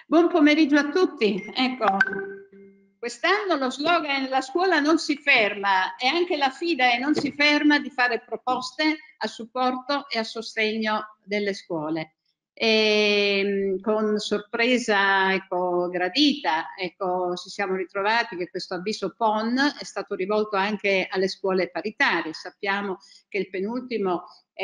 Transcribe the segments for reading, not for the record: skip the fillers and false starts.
Buon pomeriggio a tutti. Ecco, quest'anno lo slogan "La scuola non si ferma" e anche la FIDE non si ferma di fare proposte a supporto e a sostegno delle scuole. E, con sorpresa gradita, ci siamo ritrovati che questo avviso PON è stato rivolto anche alle scuole paritarie. Sappiamo che il penultimo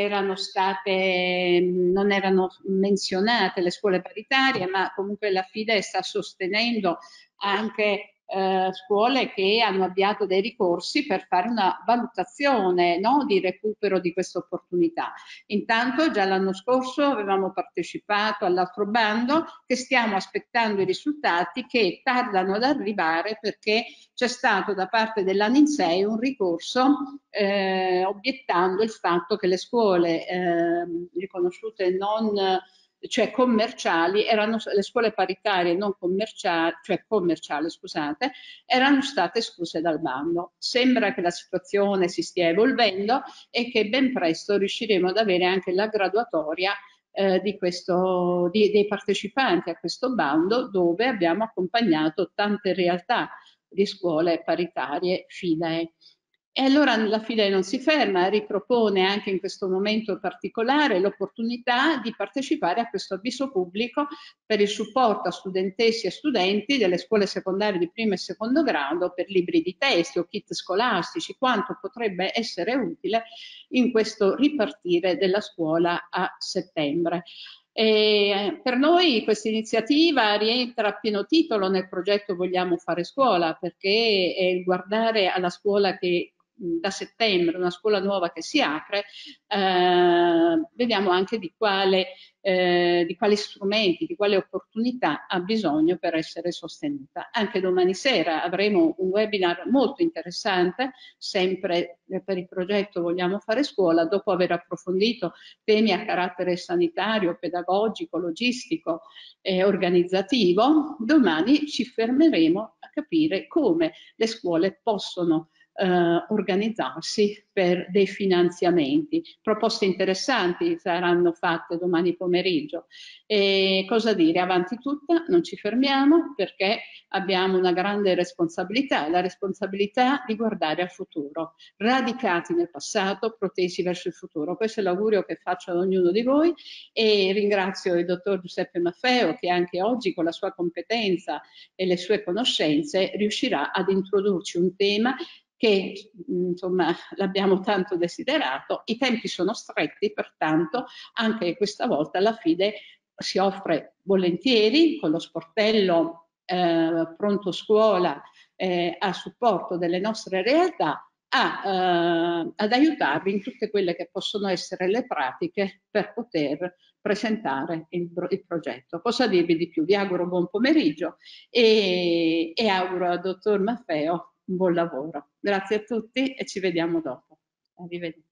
non erano menzionate le scuole paritarie, ma comunque la FIDE sta sostenendo anche scuole che hanno avviato dei ricorsi per fare una valutazione, no, di recupero di questa opportunità. Intanto già l'anno scorso avevamo partecipato all'altro bando, che stiamo aspettando i risultati, che tardano ad arrivare perché c'è stato da parte dell'ANINSEI un ricorso obiettando il fatto che le scuole riconosciute cioè commerciali, le scuole paritarie non commerciali, cioè commerciali, scusate, erano state escluse dal bando. Sembra che la situazione si stia evolvendo e che ben presto riusciremo ad avere anche la graduatoria dei partecipanti a questo bando, dove abbiamo accompagnato tante realtà di scuole paritarie FIDE. E allora la FIDE non si ferma, ripropone anche in questo momento particolare l'opportunità di partecipare a questo avviso pubblico per il supporto a studentesse e studenti delle scuole secondarie di primo e secondo grado per libri di testo o kit scolastici, quanto potrebbe essere utile in questo ripartire della scuola a settembre. E per noi questa iniziativa rientra a pieno titolo nel progetto Vogliamo fare scuola, perché è il guardare alla scuola che da settembre, una scuola nuova che si apre, vediamo anche di quali strumenti, di quale opportunità ha bisogno per essere sostenuta. Anche domani sera avremo un webinar molto interessante, sempre per il progetto Vogliamo fare scuola, dopo aver approfondito temi a carattere sanitario, pedagogico, logistico e organizzativo. Domani ci fermeremo a capire come le scuole possono organizzarsi per dei finanziamenti. Proposte interessanti saranno fatte domani pomeriggio. E cosa dire? Avanti tutta, non ci fermiamo, perché abbiamo una grande responsabilità, la responsabilità di guardare al futuro, radicati nel passato, protesi verso il futuro. Questo è l'augurio che faccio ad ognuno di voi, e ringrazio il dottor Giuseppe Maffeo, che anche oggi con la sua competenza e le sue conoscenze riuscirà ad introdurci un tema che insomma l'abbiamo tanto desiderato. I tempi sono stretti, pertanto anche questa volta la FIDE si offre volentieri con lo sportello pronto scuola a supporto delle nostre realtà ad aiutarvi in tutte quelle che possono essere le pratiche per poter presentare il progetto. Cosa dirvi di più? Vi auguro buon pomeriggio e auguro al dottor Maffeo un buon lavoro. Grazie a tutti e ci vediamo dopo. Arrivederci.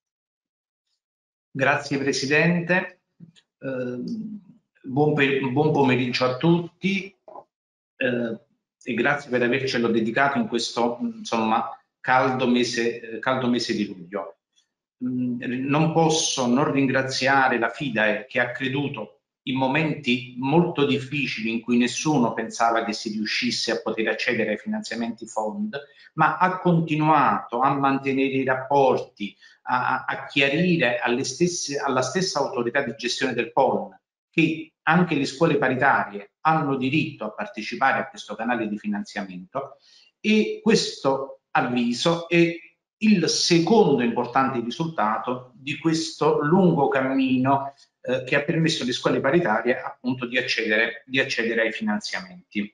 Grazie Presidente, buon pomeriggio a tutti e grazie per avercelo dedicato in questo caldo mese di luglio. Non posso non ringraziare la FIDE, che ha creduto in momenti molto difficili in cui nessuno pensava che si riuscisse a poter accedere ai finanziamenti FOND, ma ha continuato a mantenere i rapporti, a chiarire alla stessa autorità di gestione del PON che anche le scuole paritarie hanno diritto a partecipare a questo canale di finanziamento, e questo avviso è il secondo importante risultato di questo lungo cammino che ha permesso alle scuole paritarie appunto di accedere ai finanziamenti.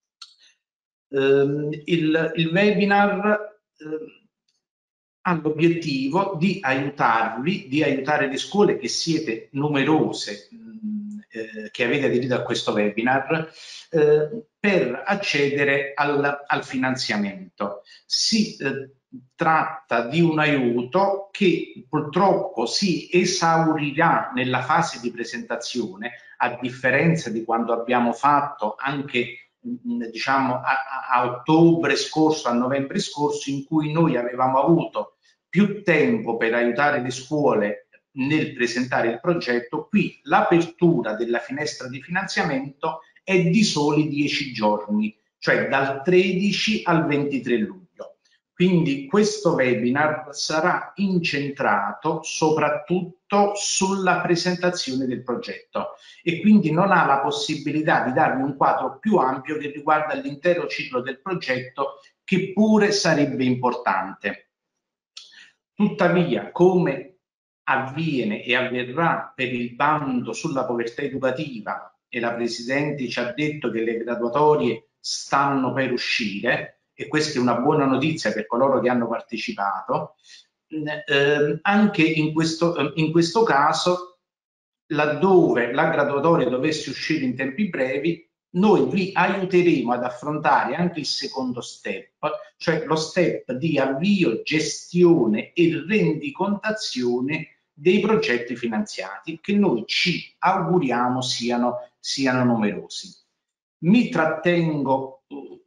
Il webinar ha l'obiettivo di aiutarvi, di aiutare le scuole, che siete numerose, che avete aderito a questo webinar, per accedere al finanziamento. Si tratta di un aiuto che purtroppo si esaurirà nella fase di presentazione, a differenza di quando abbiamo fatto anche diciamo a ottobre scorso, a novembre scorso, in cui noi avevamo avuto più tempo per aiutare le scuole nel presentare il progetto. Qui l'apertura della finestra di finanziamento è di soli 10 giorni, cioè dal 13 al 23 luglio. Quindi questo webinar sarà incentrato soprattutto sulla presentazione del progetto e quindi non ha la possibilità di darvi un quadro più ampio che riguarda l'intero ciclo del progetto, che pure sarebbe importante. Tuttavia, come avviene e avverrà per il bando sulla povertà educativa, e la Presidente ci ha detto che le graduatorie stanno per uscire, e questa è una buona notizia per coloro che hanno partecipato, anche in questo caso, laddove la graduatoria dovesse uscire in tempi brevi, noi vi aiuteremo ad affrontare anche il secondo step, cioè lo step di avvio, gestione e rendicontazione dei progetti finanziati, che noi ci auguriamo siano numerosi. Mi trattengo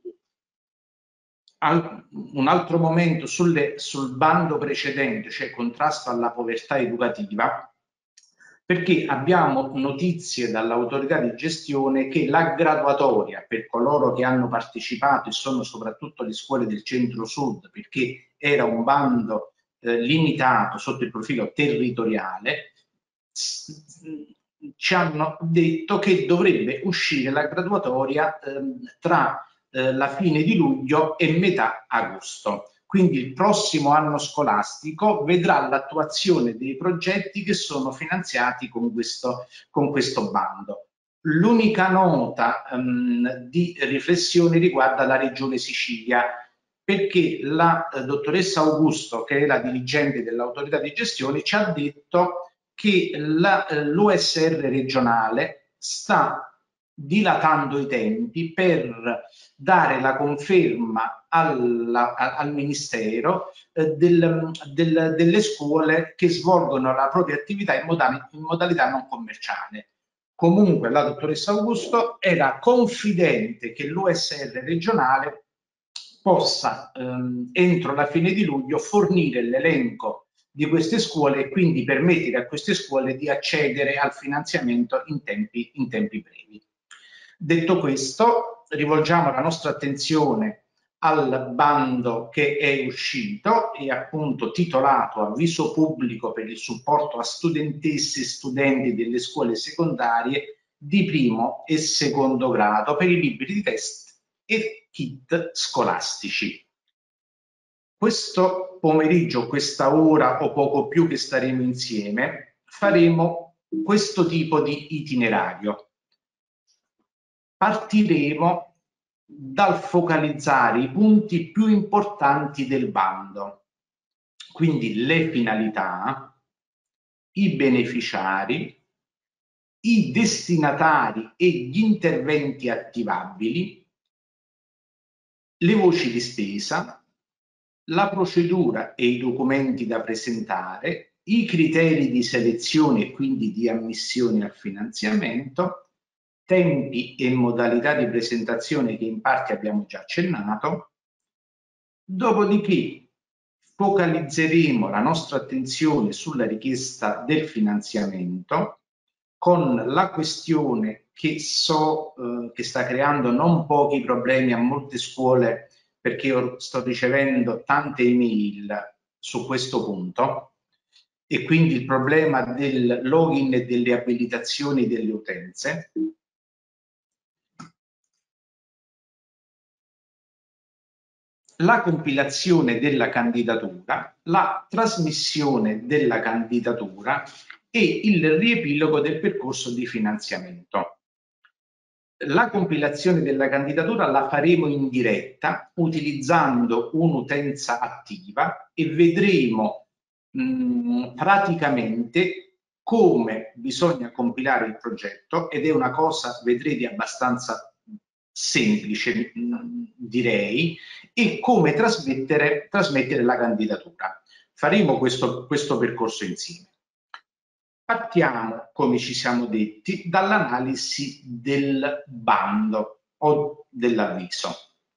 un altro momento sul bando precedente, cioè contrasto alla povertà educativa, perché abbiamo notizie dall'autorità di gestione che la graduatoria per coloro che hanno partecipato, e sono soprattutto le scuole del centro-sud, perché era un bando limitato sotto il profilo territoriale, ci hanno detto che dovrebbe uscire la graduatoria tra la fine di luglio e metà agosto. Quindi il prossimo anno scolastico vedrà l'attuazione dei progetti che sono finanziati con questo bando. L'unica nota di riflessione riguarda la Regione Sicilia, perché la dottoressa Augusto, che è la dirigente dell'autorità di gestione, ci ha detto che l'USR regionale sta dilatando i tempi per dare la conferma al Ministero delle scuole che svolgono la propria attività in modalità non commerciale. Comunque la dottoressa Augusto era confidente che l'USR regionale possa entro la fine di luglio fornire l'elenco di queste scuole e quindi permettere a queste scuole di accedere al finanziamento in tempi brevi. Detto questo, rivolgiamo la nostra attenzione al bando che è uscito e appunto titolato Avviso pubblico per il supporto a studentesse e studenti delle scuole secondarie di primo e secondo grado per i libri di testo e kit scolastici. Questo pomeriggio, questa ora o poco più che staremo insieme, faremo questo tipo di itinerario. Partiremo dal focalizzare i punti più importanti del bando, quindi le finalità, i beneficiari, i destinatari e gli interventi attivabili, le voci di spesa, la procedura e i documenti da presentare, i criteri di selezione e quindi di ammissione al finanziamento, tempi e modalità di presentazione che in parte abbiamo già accennato. Dopodiché focalizzeremo la nostra attenzione sulla richiesta del finanziamento, con la questione che che sta creando non pochi problemi a molte scuole, perché io sto ricevendo tante email su questo punto, e quindi il problema del login e delle abilitazioni delle utenze. La compilazione della candidatura, la trasmissione della candidatura e il riepilogo del percorso di finanziamento. La compilazione della candidatura la faremo in diretta utilizzando un'utenza attiva e vedremo praticamente come bisogna compilare il progetto, ed è una cosa, vedrete, abbastanza semplice, direi, e come trasmettere la candidatura. Faremo questo percorso insieme. Partiamo, come ci siamo detti, dall'analisi del bando o dell'avviso.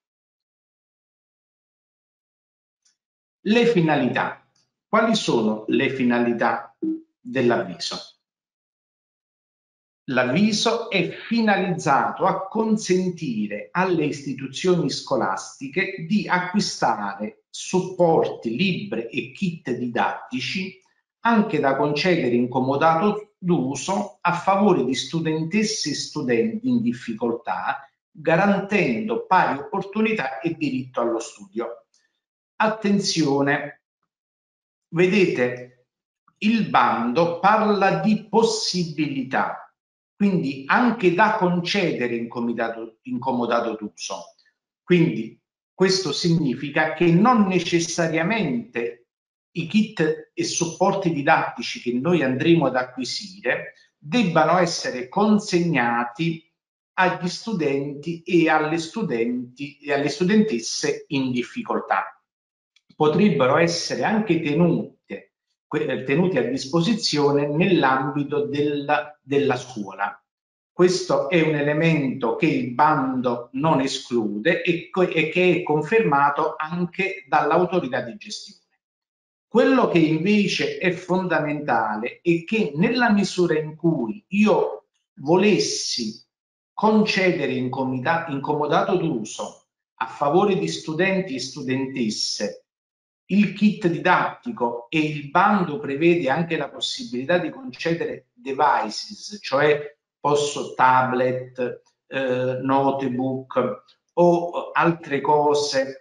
Le finalità. Quali sono le finalità dell'avviso? L'avviso è finalizzato a consentire alle istituzioni scolastiche di acquistare supporti, libri e kit didattici anche da concedere in comodato d'uso a favore di studentesse e studenti in difficoltà, garantendo pari opportunità e diritto allo studio. Attenzione, vedete, il bando parla di possibilità, quindi anche da concedere in comodato d'uso. Quindi questo significa che non necessariamente i kit e supporti didattici che noi andremo ad acquisire debbano essere consegnati agli studenti e alle studentesse in difficoltà. Potrebbero essere anche tenuti a disposizione nell'ambito della scuola. Questo è un elemento che il bando non esclude e che è confermato anche dall'autorità di gestione. Quello che invece è fondamentale è che nella misura in cui io volessi concedere in comodato d'uso a favore di studenti e studentesse il kit didattico e il bando prevede anche la possibilità di concedere devices, cioè tablet, notebook o altre cose,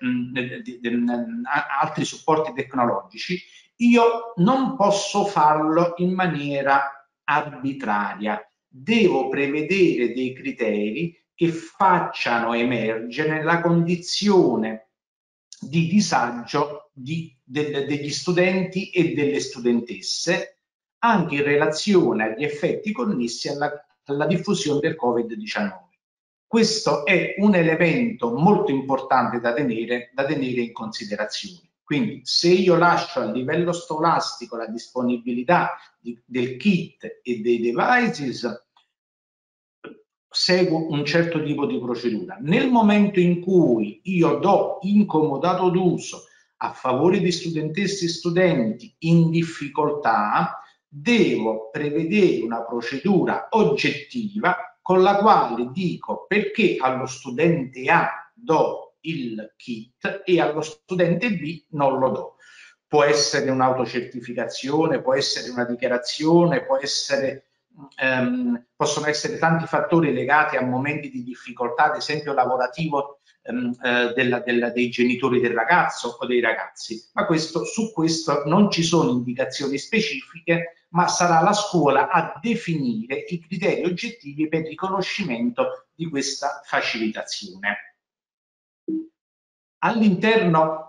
altri supporti tecnologici, io non posso farlo in maniera arbitraria. Devo prevedere dei criteri che facciano emergere la condizione di disagio degli studenti e delle studentesse, anche in relazione agli effetti connessi alla diffusione del Covid-19. Questo è un elemento molto importante da tenere in considerazione. Quindi se io lascio a livello scolastico la disponibilità del kit e dei devices, seguo un certo tipo di procedura. Nel momento in cui io do in comodato d'uso a favore di studentesse e studenti in difficoltà, devo prevedere una procedura oggettiva con la quale dico perché allo studente A do il kit e allo studente B non lo do. Può essere un'autocertificazione, può essere una dichiarazione, possono essere tanti fattori legati a momenti di difficoltà, ad esempio lavorativo, dei genitori del ragazzo o dei ragazzi, ma su questo non ci sono indicazioni specifiche, ma sarà la scuola a definire i criteri oggettivi per il riconoscimento di questa facilitazione. All'interno,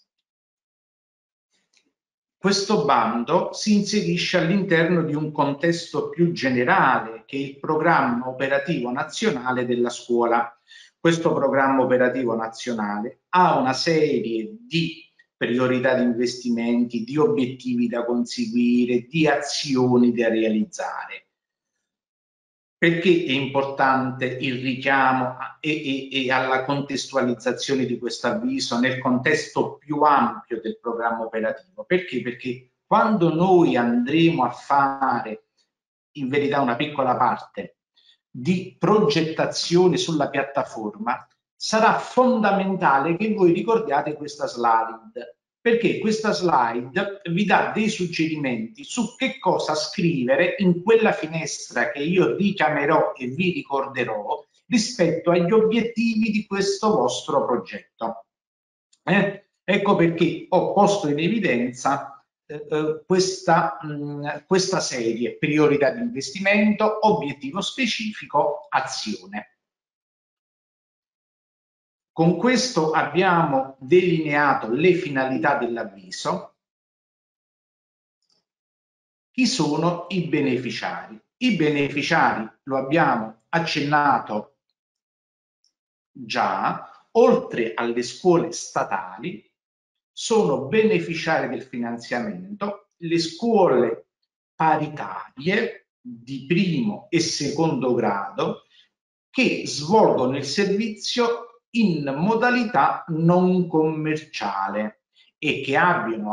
questo bando si inserisce all'interno di un contesto più generale che è il programma operativo nazionale della scuola. Questo programma operativo nazionale ha una serie di priorità di investimenti, di obiettivi da conseguire, di azioni da realizzare. Perché è importante il richiamo e alla contestualizzazione di questo avviso nel contesto più ampio del programma operativo? Perché? Perché quando noi andremo a fare in verità una piccola parte di progettazione sulla piattaforma, sarà fondamentale che voi ricordiate questa slide, perché questa slide vi dà dei suggerimenti su che cosa scrivere in quella finestra che io richiamerò e vi ricorderò rispetto agli obiettivi di questo vostro progetto. Ecco perché ho posto in evidenza questa serie: priorità di investimento, obiettivo specifico, azione. Con questo abbiamo delineato le finalità dell'avviso. Chi sono i beneficiari? I beneficiari, lo abbiamo accennato già, oltre alle scuole statali, sono beneficiari del finanziamento le scuole paritarie di primo e secondo grado che svolgono il servizio in modalità non commerciale e che abbiano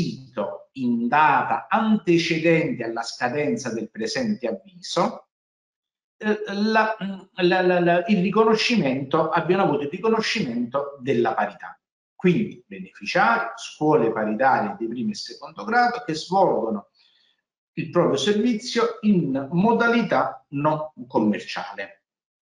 acquisito in data antecedente alla scadenza del presente avviso il riconoscimento, abbiano avuto il riconoscimento della parità. Quindi beneficiari, scuole paritarie di primo e secondo grado che svolgono il proprio servizio in modalità non commerciale.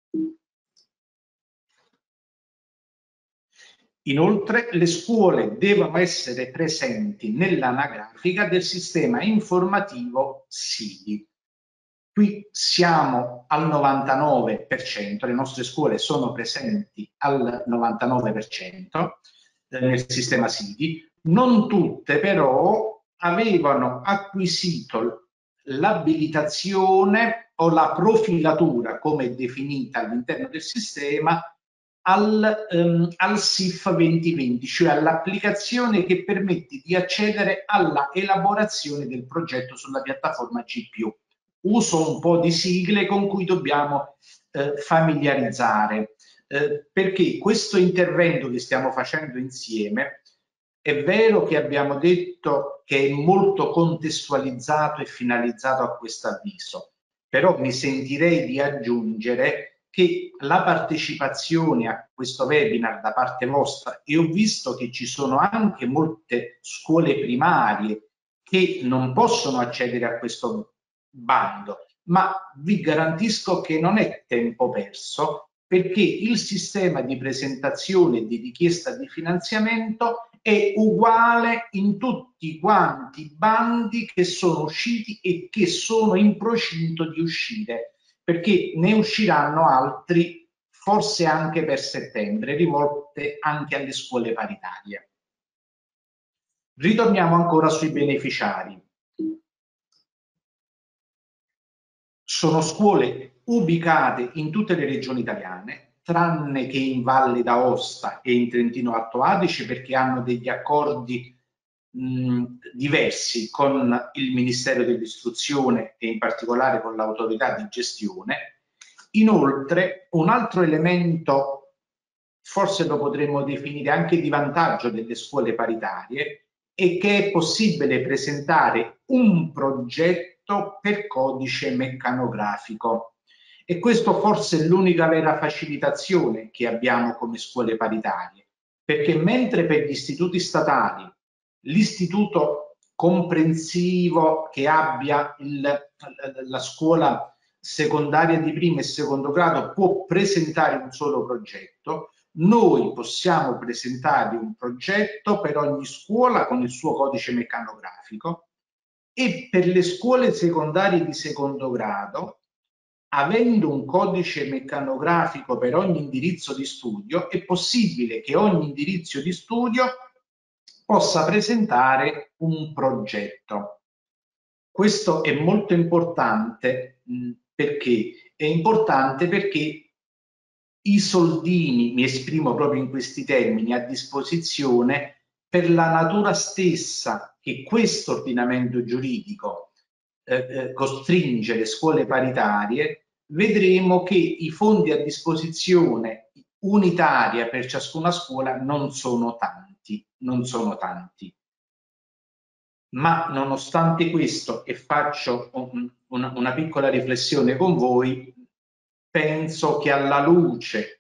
Inoltre, le scuole devono essere presenti nell'anagrafica del sistema informativo SIDI. Qui siamo al 99%, le nostre scuole sono presenti al 99% nel sistema SIDI. Non tutte però avevano acquisito l'abilitazione o la profilatura, come è definita all'interno del sistema, al SIF 2020, cioè all'applicazione che permette di accedere alla elaborazione del progetto sulla piattaforma G+. Uso un po' di sigle con cui dobbiamo familiarizzare, perché questo intervento che stiamo facendo insieme è vero che abbiamo detto che è molto contestualizzato e finalizzato a questo avviso, però mi sentirei di aggiungere che la partecipazione a questo webinar da parte vostra, e ho visto che ci sono anche molte scuole primarie che non possono accedere a questo bando, ma vi garantisco che non è tempo perso, perché il sistema di presentazione e di richiesta di finanziamento è uguale in tutti quanti i bandi che sono usciti e che sono in procinto di uscire, perché ne usciranno altri forse anche per settembre, rivolte anche alle scuole paritarie. Ritorniamo ancora sui beneficiari. Sono scuole ubicate in tutte le regioni italiane, tranne che in Valle d'Aosta e in Trentino Alto Adige, perché hanno degli accordi diversi con il Ministero dell'Istruzione e in particolare con l'autorità di gestione. Inoltre, un altro elemento, forse lo potremmo definire anche di vantaggio delle scuole paritarie, è che è possibile presentare un progetto per codice meccanografico. E questo forse è l'unica vera facilitazione che abbiamo come scuole paritarie, perché mentre per gli istituti statali l'istituto comprensivo che abbia la scuola secondaria di primo e secondo grado può presentare un solo progetto, noi possiamo presentare un progetto per ogni scuola con il suo codice meccanografico, e per le scuole secondarie di secondo grado, avendo un codice meccanografico per ogni indirizzo di studio, è possibile che ogni indirizzo di studio possa presentare un progetto. Questo è molto importante perché i soldini, mi esprimo proprio in questi termini, a disposizione per la natura stessa che questo ordinamento giuridico costringe le scuole paritarie, vedremo che i fondi a disposizione unitaria per ciascuna scuola non sono tanti, Ma nonostante questo, e faccio una piccola riflessione con voi, penso che alla luce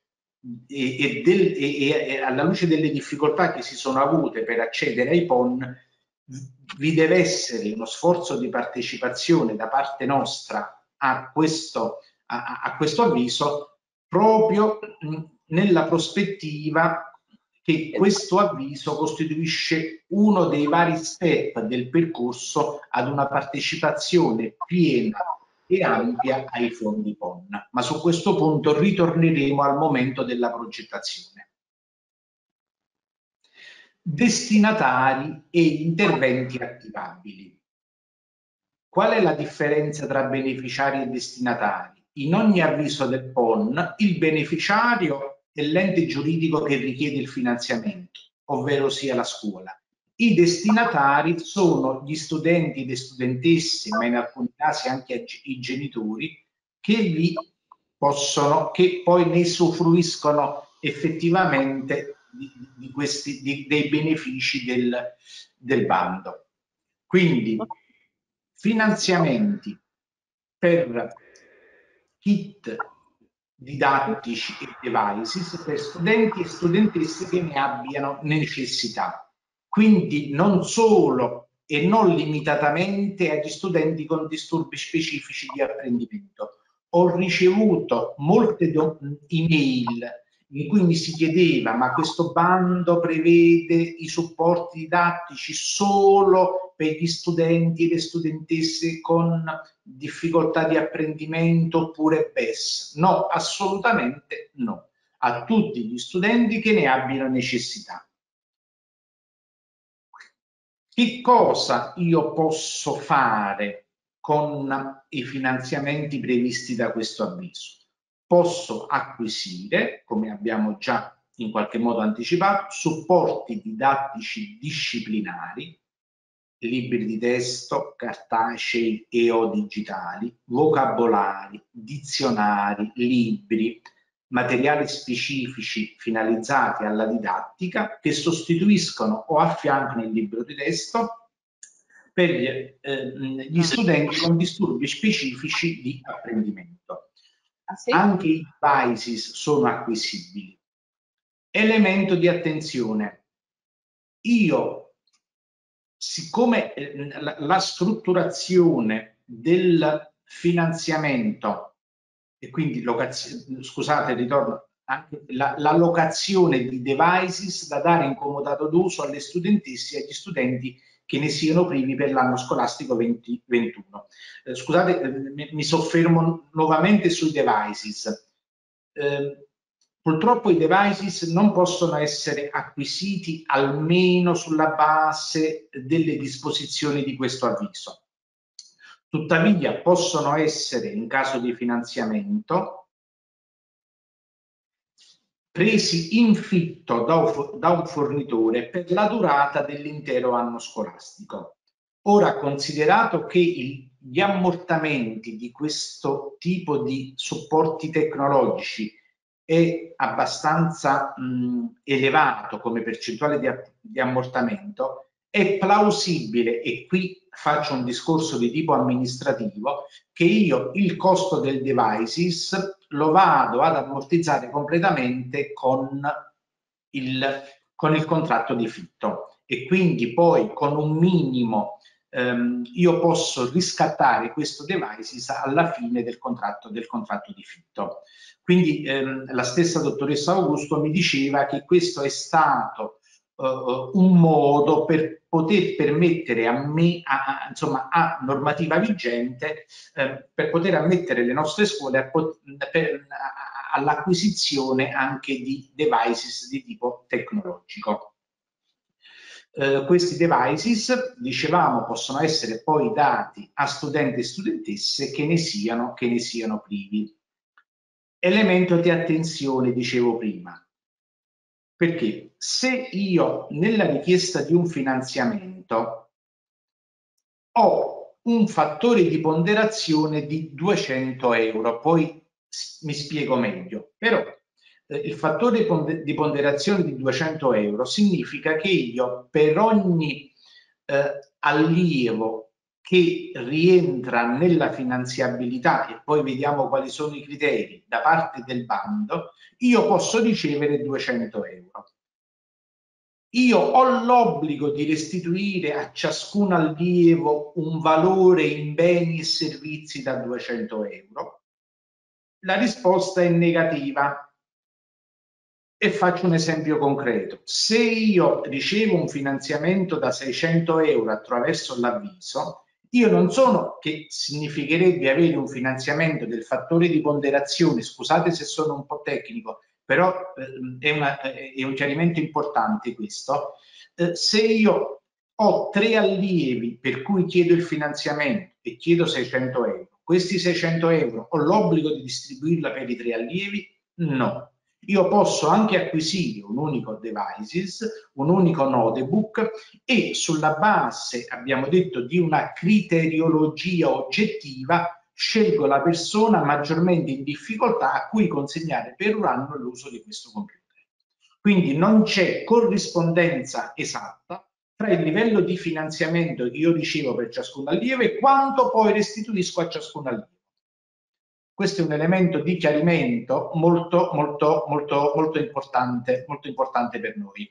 alla luce delle difficoltà che si sono avute per accedere ai PON, vi deve essere uno sforzo di partecipazione da parte nostra a questo avviso, proprio nella prospettiva che questo avviso costituisce uno dei vari step del percorso ad una partecipazione piena e ampia ai fondi PON. Ma su questo punto ritorneremo al momento della progettazione. Destinatari e interventi attivabili. Qual è la differenza tra beneficiari e destinatari? In ogni avviso del PON, il beneficiario è l'ente giuridico che richiede il finanziamento, ovvero sia la scuola. I destinatari sono gli studenti e le studentesse, ma in alcuni casi anche i genitori, che poi ne usufruiscono effettivamente dei benefici del bando. Quindi finanziamenti per kit didattici e devices per studenti e studentesse che ne abbiano necessità. Quindi non solo e non limitatamente agli studenti con disturbi specifici di apprendimento. Ho ricevuto molte email in cui mi si chiedeva: ma questo bando prevede i supporti didattici solo per gli studenti e le studentesse con difficoltà di apprendimento oppure BES? No, assolutamente no, a tutti gli studenti che ne abbiano necessità. Che cosa io posso fare con i finanziamenti previsti da questo avviso? Posso acquisire, come abbiamo già in qualche modo anticipato, supporti didattici disciplinari, libri di testo cartacei e o digitali, vocabolari, dizionari, libri, materiali specifici finalizzati alla didattica che sostituiscono o affiancano il libro di testo per gli studenti con disturbi specifici di apprendimento. Sì? Anche i devices sono acquisibili. Elemento di attenzione: io, siccome la strutturazione del finanziamento e quindi scusate, ritorno, anche la locazione di devices da dare in comodato d'uso alle studentesse e agli studenti che ne siano privi per l'anno scolastico 2021. Scusate, mi soffermo nuovamente sui devices. Purtroppo i devices non possono essere acquisiti almeno sulla base delle disposizioni di questo avviso. Tuttavia possono essere, in caso di finanziamento, presi in fitto da un fornitore per la durata dell'intero anno scolastico. Ora, considerato che gli ammortamenti di questo tipo di supporti tecnologici è abbastanza elevato come percentuale di ammortamento, è plausibile, e qui faccio un discorso di tipo amministrativo, che io il costo del devices lo vado ad ammortizzare completamente con il contratto di fitto, e quindi poi con un minimo io posso riscattare questo devices alla fine del contratto di fitto. Quindi la stessa dottoressa Augusto mi diceva che questo è stato un modo per poter permettere a me, insomma, a normativa vigente, per poter ammettere le nostre scuole all'acquisizione anche di devices di tipo tecnologico. Questi devices, dicevamo, possono essere poi dati a studenti e studentesse che ne siano privi. Elemento di attenzione, dicevo prima, perché se io nella richiesta di un finanziamento ho un fattore di ponderazione di 200 euro, poi mi spiego meglio, però il fattore di ponderazione di 200 euro significa che io per ogni allievo che rientra nella finanziabilità, e poi vediamo quali sono i criteri da parte del bando, io posso ricevere 200 euro. Io ho l'obbligo di restituire a ciascun allievo un valore in beni e servizi da 200 euro? La risposta è negativa. E faccio un esempio concreto: se io ricevo un finanziamento da 600 euro attraverso l'avviso, io non sono, che significherebbe avere un finanziamento del fattore di ponderazione, scusate se sono un po' tecnico, però è un chiarimento importante questo. Se io ho 3 allievi per cui chiedo il finanziamento e chiedo 600 euro, questi 600 euro ho l'obbligo di distribuirla per i 3 allievi? No. Io posso anche acquisire un unico devices, un unico notebook, e sulla base, abbiamo detto, di una criteriologia oggettiva scelgo la persona maggiormente in difficoltà a cui consegnare per un anno l'uso di questo computer. Quindi non c'è corrispondenza esatta tra il livello di finanziamento che io ricevo per ciascun allievo e quanto poi restituisco a ciascun allievo. Questo è un elemento di chiarimento molto importante per noi.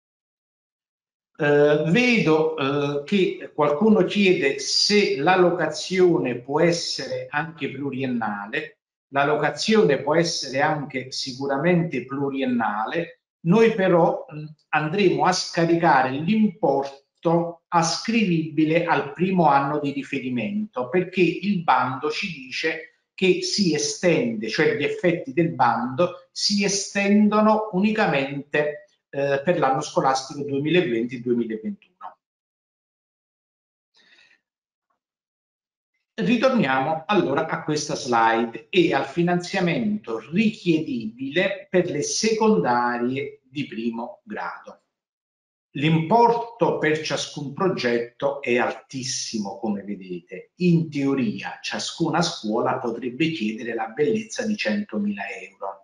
Vedo che qualcuno chiede se la locazione può essere anche pluriennale. La locazione può essere anche sicuramente pluriennale. Noi però andremo a scaricare l'importo ascrivibile al primo anno di riferimento, perché il bando ci dice che si estende, cioè gli effetti del bando si estendono unicamente per l'anno scolastico 2020-2021. Ritorniamo allora a questa slide e al finanziamento richiedibile per le secondarie di primo grado. L'importo per ciascun progetto è altissimo, come vedete. In teoria ciascuna scuola potrebbe chiedere la bellezza di 100.000 euro.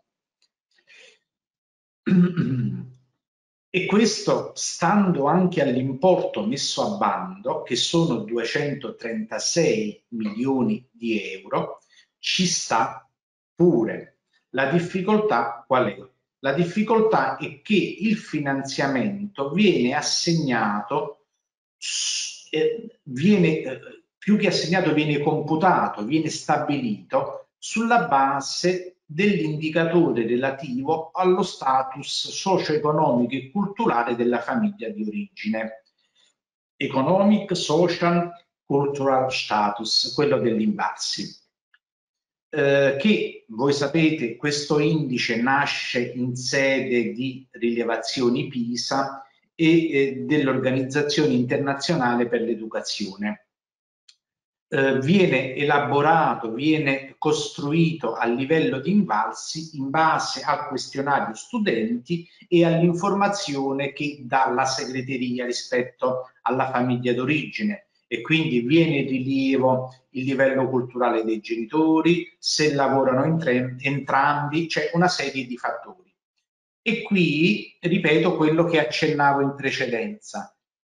E questo stando anche all'importo messo a bando, che sono 236 milioni di euro, ci sta pure. La difficoltà qual è? La difficoltà è che il finanziamento viene assegnato, più che assegnato viene computato, viene stabilito sulla base dell'indicatore relativo allo status socio-economico e culturale della famiglia di origine. Economic, social, cultural status, quello dell'INVALSI. Che voi sapete, questo indice nasce in sede di rilevazioni PISA e dell'Organizzazione Internazionale per l'Educazione. Viene elaborato, viene costruito a livello di INVALSI in base al questionario studenti e all'informazione che dà la segreteria rispetto alla famiglia d'origine, e quindi viene in rilievo il livello culturale dei genitori, se lavorano entrambi, c'è una serie di fattori. E qui ripeto quello che accennavo in precedenza.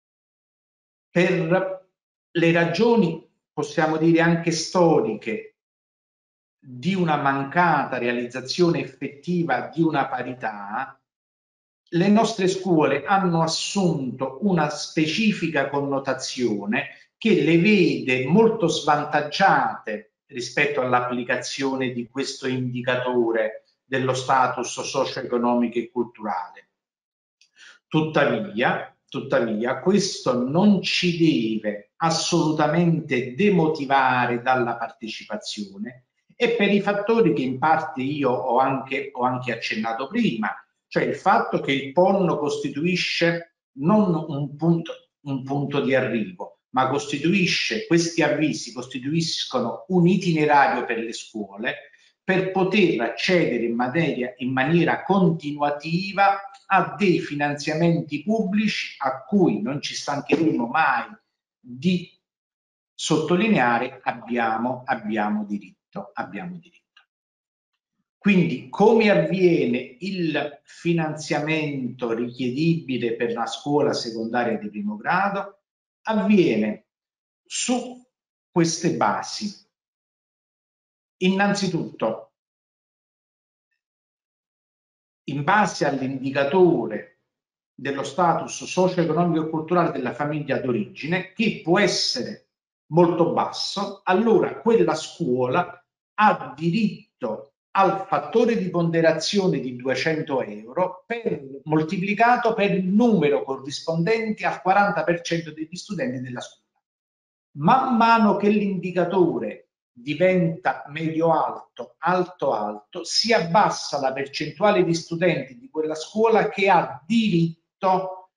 Per le ragioni, possiamo dire anche storiche, di una mancata realizzazione effettiva di una parità, le nostre scuole hanno assunto una specifica connotazione che le vede molto svantaggiate rispetto all'applicazione di questo indicatore dello status socio-economico e culturale. Tuttavia, questo non ci deve assolutamente demotivare dalla partecipazione, e per i fattori che in parte io ho anche accennato prima, cioè il fatto che il PON costituisce non un punto di arrivo, ma questi avvisi costituiscono un itinerario per le scuole per poter accedere in maniera continuativa a dei finanziamenti pubblici a cui non ci stancheremo mai di sottolineare abbiamo diritto. Quindi come avviene il finanziamento richiedibile per la scuola secondaria di primo grado? Avviene su queste basi. Innanzitutto, in base all'indicatore dello status socio-economico e culturale della famiglia d'origine, che può essere molto basso, allora quella scuola ha diritto al fattore di ponderazione di 200 euro moltiplicato per il numero corrispondente al 40% degli studenti della scuola. Man mano che l'indicatore diventa medio-alto, alto-alto, si abbassa la percentuale di studenti di quella scuola che ha diritto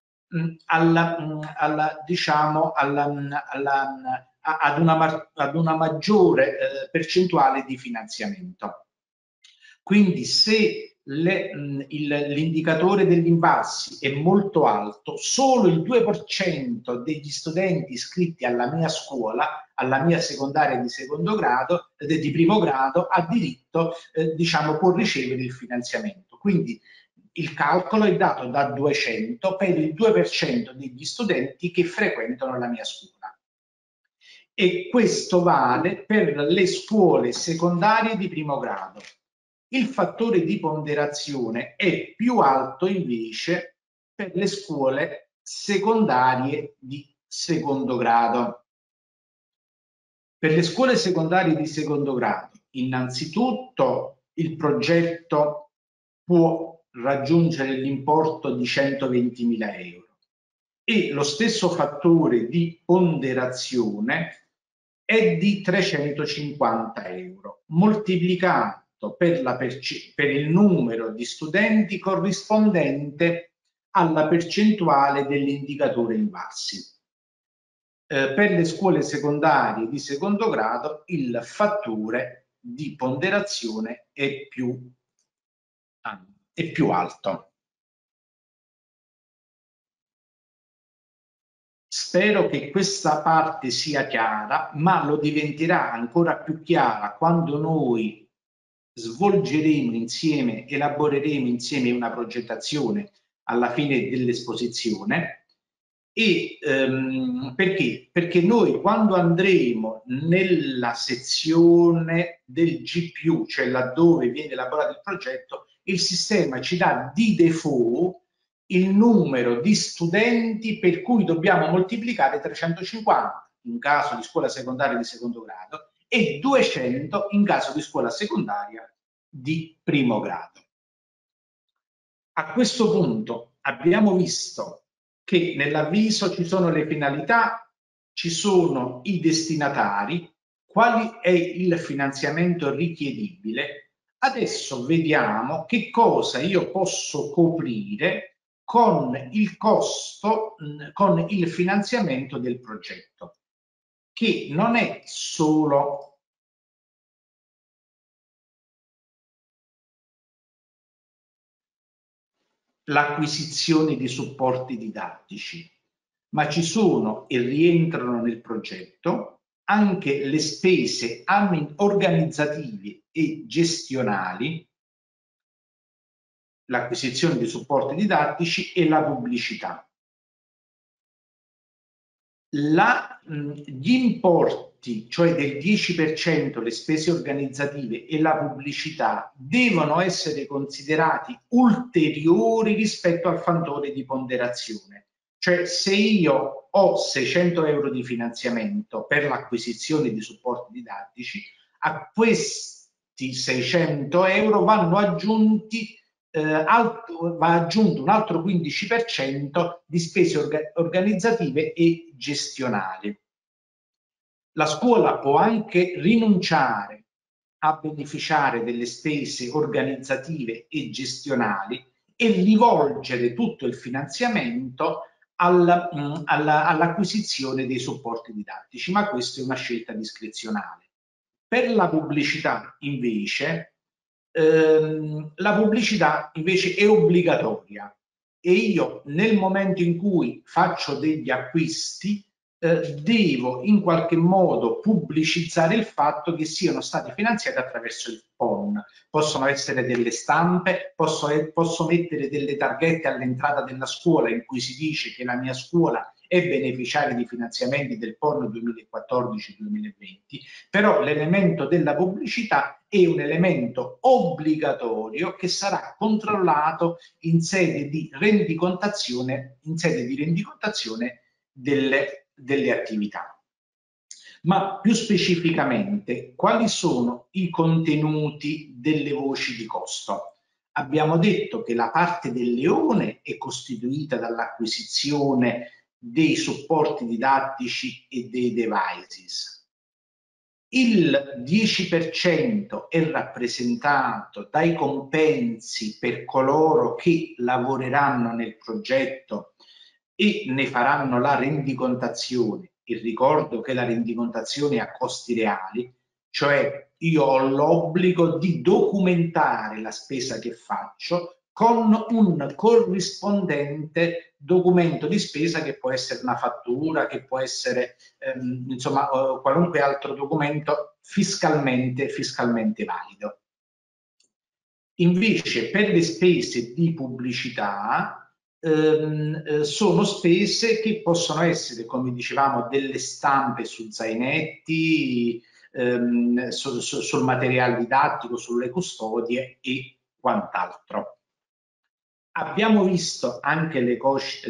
ad una maggiore percentuale di finanziamento. Quindi se l'indicatore degli INVALSI è molto alto, solo il 2% degli studenti iscritti alla mia scuola, alla mia secondaria di secondo grado, di primo grado, ha diritto, può ricevere il finanziamento. Quindi il calcolo è dato da 200 per il 2% degli studenti che frequentano la mia scuola. e questo vale per le scuole secondarie di primo grado. Il fattore di ponderazione è più alto invece per le scuole secondarie di secondo grado. Per le scuole secondarie di secondo grado, innanzitutto il progetto può raggiungere l'importo di 120.000 euro e lo stesso fattore di ponderazione è di 350 euro, moltiplicato per il numero di studenti corrispondente alla percentuale dell'indicatore INVALSI. Per le scuole secondarie di secondo grado il fattore di ponderazione è più alto. Spero che questa parte sia chiara, ma lo diventerà ancora più chiara quando noi svolgeremo insieme, elaboreremo insieme una progettazione alla fine dell'esposizione. E perché? Perché noi quando andremo nella sezione del GPU, cioè laddove viene elaborato il progetto, il sistema ci dà di default il numero di studenti per cui dobbiamo moltiplicare 350 in caso di scuola secondaria di secondo grado e 200 in caso di scuola secondaria di primo grado. A questo punto abbiamo visto che nell'avviso ci sono le finalità, ci sono i destinatari, quali è il finanziamento richiedibile. Adesso vediamo che cosa io posso coprire con il costo, con il finanziamento del progetto, che non è solo l'acquisizione di supporti didattici, ma ci sono e rientrano nel progetto anche le spese organizzative e gestionali, l'acquisizione di supporti didattici e la pubblicità. Gli importi, cioè del 10%, le spese organizzative e la pubblicità, devono essere considerati ulteriori rispetto al fattore di ponderazione. Cioè, se io ho 600 euro di finanziamento per l'acquisizione di supporti didattici, a questi 600 euro vanno aggiunti va aggiunto un altro 15% di spese organizzative e gestionali. La scuola può anche rinunciare a beneficiare delle spese organizzative e gestionali e rivolgere tutto il finanziamento all'acquisizione dei supporti didattici, ma questa è una scelta discrezionale. Per la pubblicità invece è obbligatoria e io nel momento in cui faccio degli acquisti devo in qualche modo pubblicizzare il fatto che siano stati finanziati attraverso il PON. Possono essere delle stampe, posso mettere delle targhette all'entrata della scuola in cui si dice che la mia scuola è beneficiaria di finanziamenti del PON 2014-2020, però l'elemento della pubblicità è un elemento obbligatorio che sarà controllato in sede di rendicontazione delle attività. Ma più specificamente, quali sono i contenuti delle voci di costo? Abbiamo detto che la parte del leone è costituita dall'acquisizione dei supporti didattici e dei devices. Il 10% è rappresentato dai compensi per coloro che lavoreranno nel progetto e ne faranno la rendicontazione. Il ricordo che la rendicontazione è a costi reali, cioè io ho l'obbligo di documentare la spesa che faccio con un corrispondente documento di spesa che può essere una fattura, che può essere insomma qualunque altro documento fiscalmente valido. Invece per le spese di pubblicità sono spese che possono essere, come dicevamo, delle stampe su zainetti, sul materiale didattico, sulle custodie e quant'altro. Abbiamo visto anche le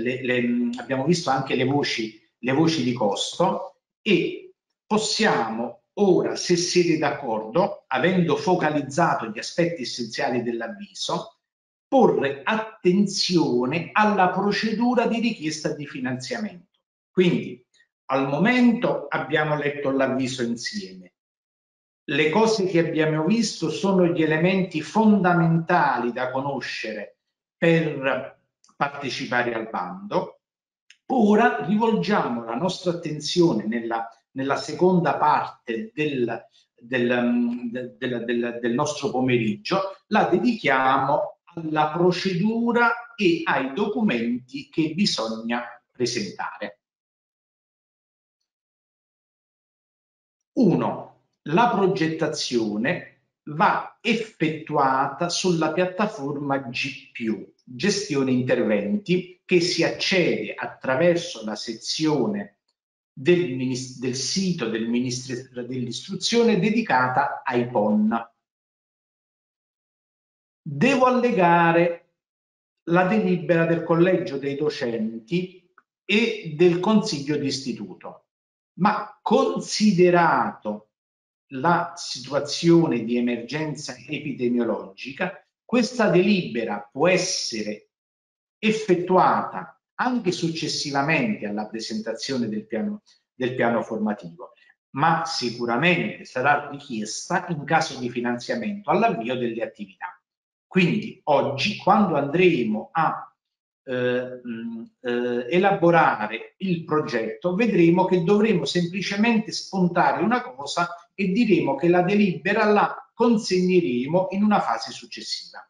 voci di costo e possiamo ora, se siete d'accordo, avendo focalizzato gli aspetti essenziali dell'avviso, porre attenzione alla procedura di richiesta di finanziamento. Quindi, al momento abbiamo letto l'avviso insieme. Le cose che abbiamo visto sono gli elementi fondamentali da conoscere per partecipare al bando. Ora rivolgiamo la nostra attenzione nella seconda parte del nostro pomeriggio, la dedichiamo alla procedura e ai documenti che bisogna presentare. 1. La progettazione va effettuata sulla piattaforma G+, Gestione Interventi, che si accede attraverso la sezione del sito del Ministero dell'Istruzione dedicata ai PON. Devo allegare la delibera del Collegio dei Docenti e del Consiglio d'Istituto, ma considerato la situazione di emergenza epidemiologica, questa delibera può essere effettuata anche successivamente alla presentazione del piano formativo, ma sicuramente sarà richiesta in caso di finanziamento all'avvio delle attività. Quindi oggi, quando andremo a elaborare il progetto, vedremo che dovremo semplicemente spuntare una cosa e diremo che la delibera la consegneremo in una fase successiva.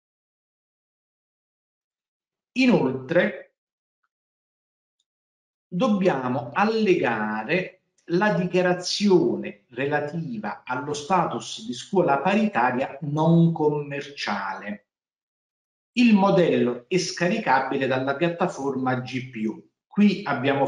Inoltre, dobbiamo allegare la dichiarazione relativa allo status di scuola paritaria non commerciale. Il modello è scaricabile dalla piattaforma G+. Qui abbiamo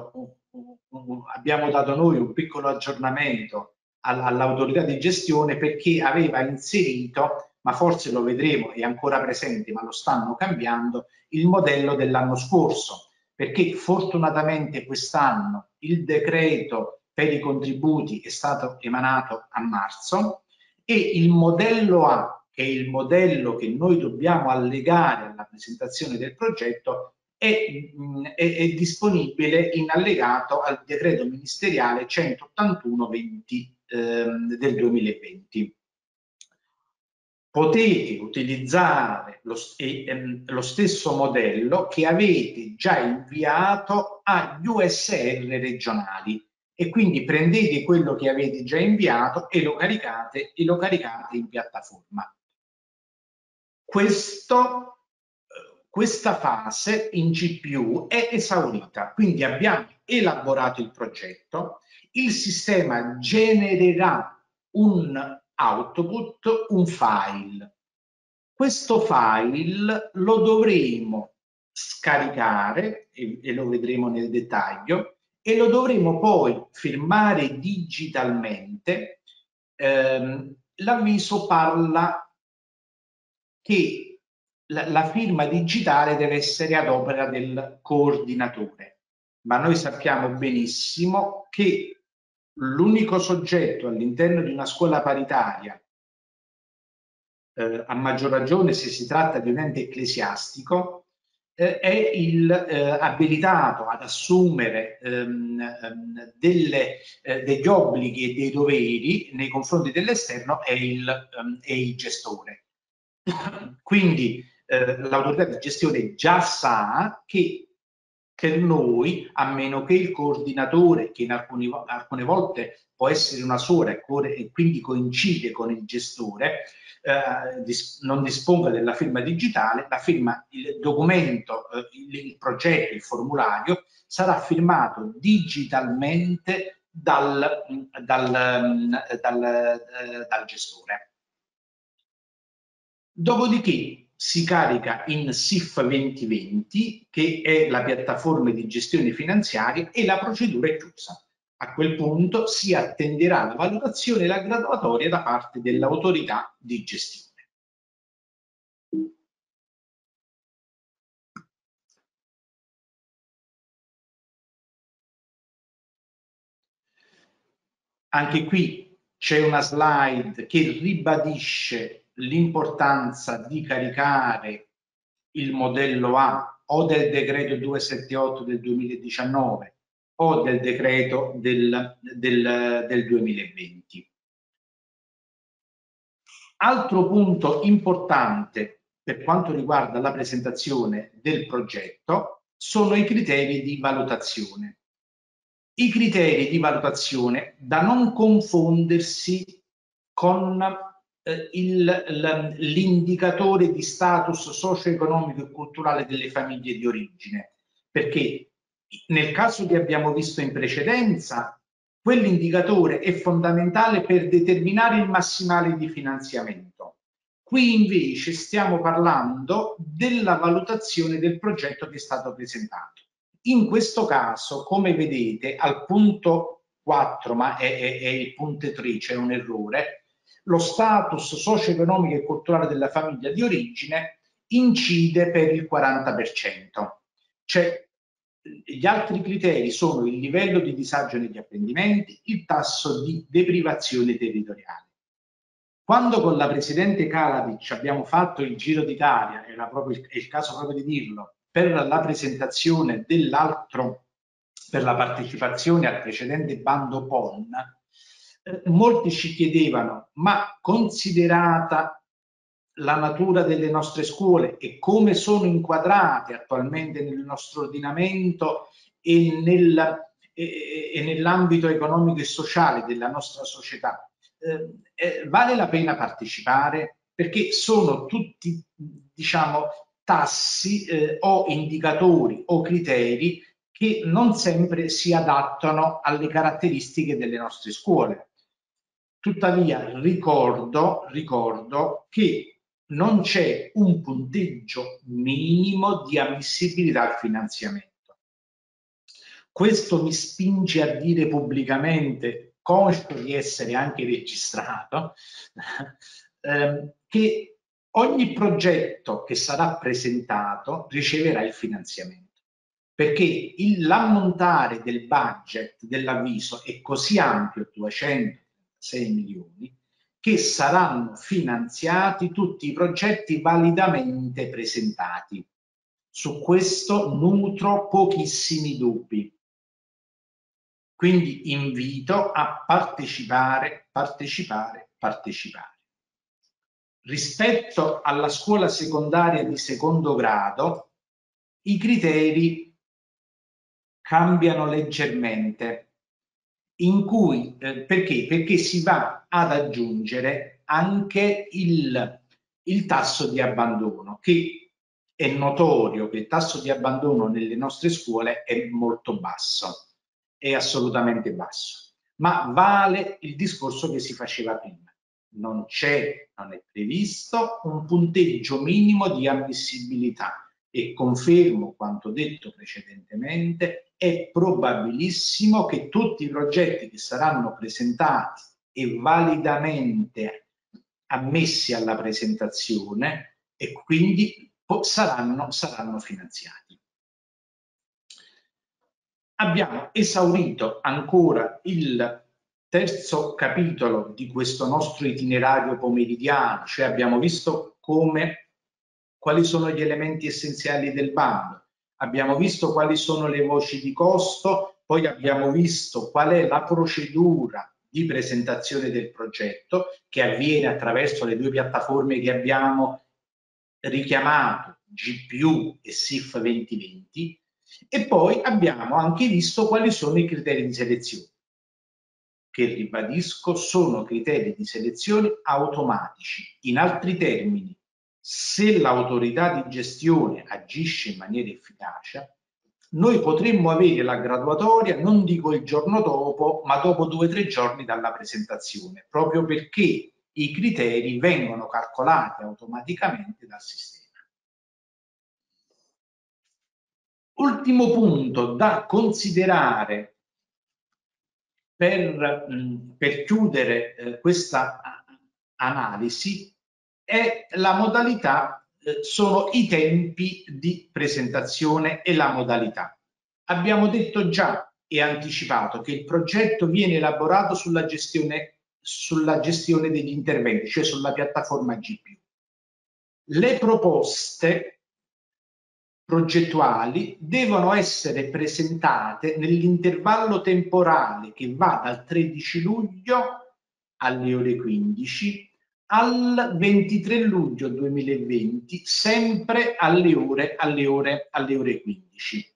dato noi un piccolo aggiornamento all'autorità di gestione, perché aveva inserito, ma forse lo vedremo, è ancora presente ma lo stanno cambiando, il modello dell'anno scorso, perché fortunatamente quest'anno il decreto per i contributi è stato emanato a marzo e il modello A, che è il modello che noi dobbiamo allegare alla presentazione del progetto, è disponibile in allegato al decreto ministeriale 181/20 del 2020. Potete utilizzare lo stesso modello che avete già inviato agli USR regionali e quindi prendete quello che avete già inviato e lo caricate in piattaforma. Questa fase in G+ è esaurita, quindi abbiamo elaborato il progetto, il sistema genererà un output, un file. Questo file lo dovremo scaricare, e lo vedremo nel dettaglio, e lo dovremo poi firmare digitalmente. L'avviso parla che la firma digitale deve essere ad opera del coordinatore, ma noi sappiamo benissimo che l'unico soggetto all'interno di una scuola paritaria, a maggior ragione se si tratta di un ente ecclesiastico, è abilitato ad assumere degli obblighi e dei doveri nei confronti dell'esterno è il gestore. Quindi l'autorità di gestione già sa che per noi, a meno che il coordinatore, che in alcune volte può essere una sola e quindi coincide con il gestore, non disponga della firma digitale, il documento, il progetto, il formulario sarà firmato digitalmente dal gestore. Dopodiché si carica in SIF 2020, che è la piattaforma di gestione finanziaria, e la procedura è chiusa. A quel punto si attenderà la valutazione e la graduatoria da parte dell'autorità di gestione. Anche qui c'è una slide che ribadisce l'importanza di caricare il modello A o del decreto 278 del 2019 o del decreto del 2020. Altro punto importante per quanto riguarda la presentazione del progetto sono i criteri di valutazione. I criteri di valutazione da non confondersi con l'indicatore di status socio-economico e culturale delle famiglie di origine, perché nel caso che abbiamo visto in precedenza, quell'indicatore è fondamentale per determinare il massimale di finanziamento. Qui invece stiamo parlando della valutazione del progetto che è stato presentato. In questo caso, come vedete, al punto 4, ma è il punto 3, c'è un errore, lo status socio-economico e culturale della famiglia di origine incide per il 40%. Cioè, gli altri criteri sono il livello di disagio negli apprendimenti, il tasso di deprivazione territoriale. Quando con la Presidente Kalavic abbiamo fatto il Giro d'Italia, è il caso proprio di dirlo, per la presentazione dell'altro, per la partecipazione al precedente bando PON, molti ci chiedevano, ma considerata la natura delle nostre scuole e come sono inquadrate attualmente nel nostro ordinamento e nell'ambito economico e sociale della nostra società, vale la pena partecipare? Perché sono tutti, diciamo, tassi o indicatori o criteri che non sempre si adattano alle caratteristiche delle nostre scuole. Tuttavia ricordo che non c'è un punteggio minimo di ammissibilità al finanziamento. Questo mi spinge a dire pubblicamente, conscio di essere anche registrato, che ogni progetto che sarà presentato riceverà il finanziamento, perché l'ammontare del budget dell'avviso è così ampio, 206 milioni, che saranno finanziati tutti i progetti validamente presentati. Su questo nutro pochissimi dubbi. Quindi invito a partecipare. Rispetto alla scuola secondaria di secondo grado, i criteri cambiano leggermente. In cui, perché si va ad aggiungere anche il tasso di abbandono, che è notorio che il tasso di abbandono nelle nostre scuole è molto basso, è assolutamente basso, ma vale il discorso che si faceva prima. Non è previsto un punteggio minimo di ammissibilità e confermo quanto detto precedentemente, è probabilissimo che tutti i progetti che saranno presentati e validamente ammessi alla presentazione e quindi saranno finanziati. Abbiamo esaurito ancora il terzo capitolo di questo nostro itinerario pomeridiano, cioè abbiamo visto quali sono gli elementi essenziali del bando, abbiamo visto quali sono le voci di costo, poi abbiamo visto qual è la procedura di presentazione del progetto che avviene attraverso le due piattaforme che abbiamo richiamato, GPU e SIF 2020, e poi abbiamo anche visto quali sono i criteri di selezione, che ribadisco sono criteri di selezione automatici. In altri termini, se l'autorità di gestione agisce in maniera efficace, noi potremmo avere la graduatoria, non dico il giorno dopo, ma dopo 2 o 3 giorni dalla presentazione, proprio perché i criteri vengono calcolati automaticamente dal sistema. Ultimo punto da considerare per chiudere questa analisi è la modalità, sono i tempi di presentazione e la modalità. Abbiamo detto già e anticipato che il progetto viene elaborato sulla gestione degli interventi, cioè sulla piattaforma GPU. Le proposte progettuali devono essere presentate nell'intervallo temporale che va dal 13 luglio alle ore 15 al 23 luglio 2020, sempre alle ore 15.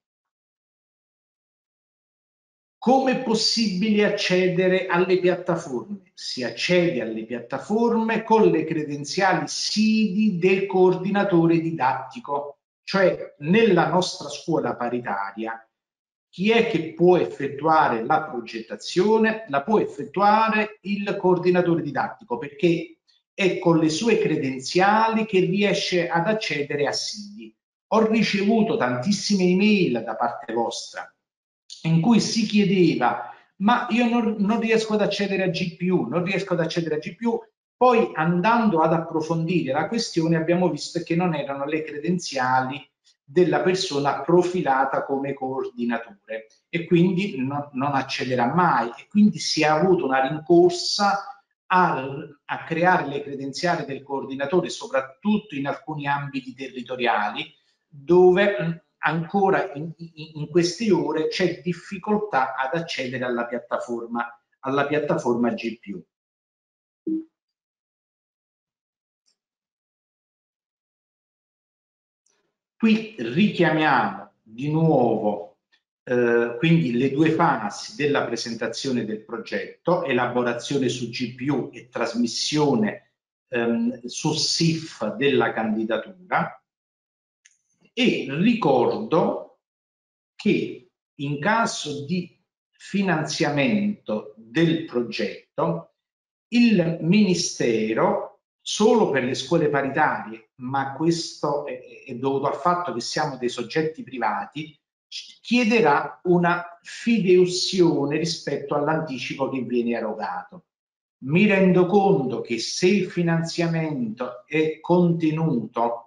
Come è possibile accedere alle piattaforme? Si accede alle piattaforme con le credenziali SIDI del coordinatore didattico, cioè nella nostra scuola paritaria. Chi è che può effettuare la progettazione? La può effettuare il coordinatore didattico, perché è con le sue credenziali che riesce ad accedere a SIDI. Ho ricevuto tantissime email da parte vostra in cui si chiedeva: ma io non riesco ad accedere a GPU, non riesco ad accedere a GPU. Poi, andando ad approfondire la questione, abbiamo visto che non erano le credenziali della persona profilata come coordinatore e quindi non accederà mai, e quindi si è avuto una rincorsa a creare le credenziali del coordinatore, soprattutto in alcuni ambiti territoriali dove ancora in queste ore c'è difficoltà ad accedere alla piattaforma GPU. Qui richiamiamo di nuovo quindi le due fasi della presentazione del progetto: elaborazione su GPU e trasmissione su SIF della candidatura. E ricordo che in caso di finanziamento del progetto, il Ministero, solo per le scuole paritarie, ma questo è dovuto al fatto che siamo dei soggetti privati, chiederà una fideiussione rispetto all'anticipo che viene erogato. Mi rendo conto che se il finanziamento è contenuto,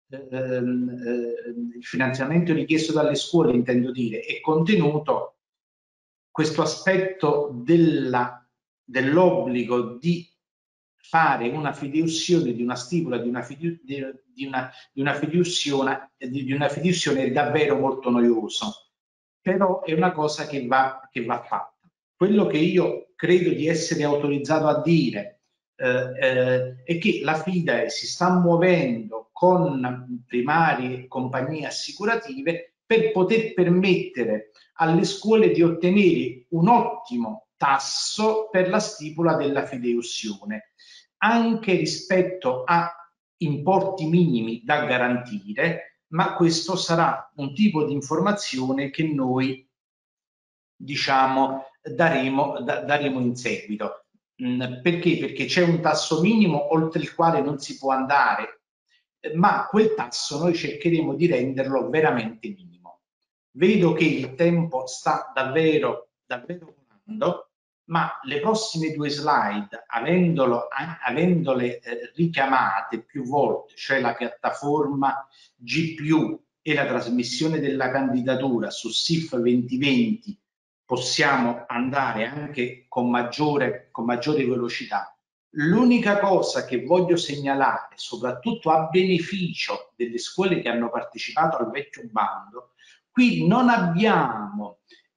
il finanziamento richiesto dalle scuole, intendo dire, è contenuto, questo aspetto dell'obbligo di fare una fideiussione di una stipula di una fideiussione è davvero molto noioso, però è una cosa che va fatta. Quello che io credo di essere autorizzato a dire è che la FIDE si sta muovendo con primarie compagnie assicurative per poter permettere alle scuole di ottenere un ottimo tasso per la stipula della fideiussione, anche rispetto a importi minimi da garantire, ma questo sarà un tipo di informazione che noi, diciamo, daremo in seguito. Perché? Perché c'è un tasso minimo oltre il quale non si può andare, ma quel tasso noi cercheremo di renderlo veramente minimo. Vedo che il tempo sta davvero volando, ma le prossime due slide, avendole richiamate più volte, cioè la piattaforma GPU e la trasmissione della candidatura su SIF 2020, possiamo andare anche con maggiore velocità. L'unica cosa che voglio segnalare, soprattutto a beneficio delle scuole che hanno partecipato al vecchio bando, qui non abbiamo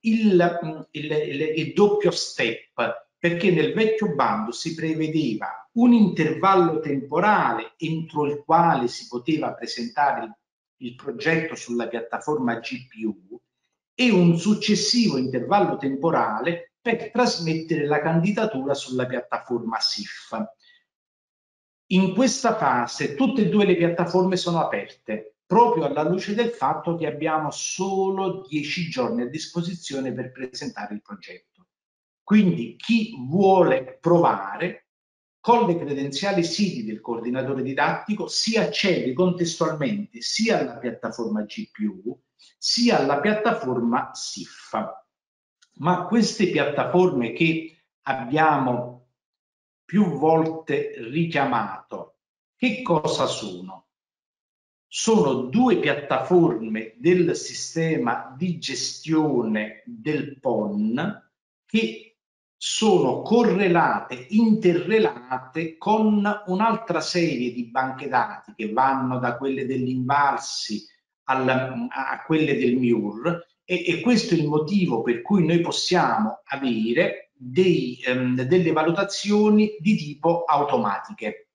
il doppio step, perché nel vecchio bando si prevedeva un intervallo temporale entro il quale si poteva presentare il progetto sulla piattaforma GPU e un successivo intervallo temporale per trasmettere la candidatura sulla piattaforma SIF. In questa fase tutte e due le piattaforme sono aperte, proprio alla luce del fatto che abbiamo solo 10 giorni a disposizione per presentare il progetto. Quindi chi vuole provare, con le credenziali SIDI del coordinatore didattico si accede contestualmente sia alla piattaforma GPU sia alla piattaforma SIF. Ma queste piattaforme che abbiamo più volte richiamato, che cosa sono? Sono due piattaforme del sistema di gestione del PON che sono correlate, interrelate con un'altra serie di banche dati che vanno da quelle dell'Invalsi a quelle del MIUR, e questo è il motivo per cui noi possiamo avere delle valutazioni di tipo automatiche.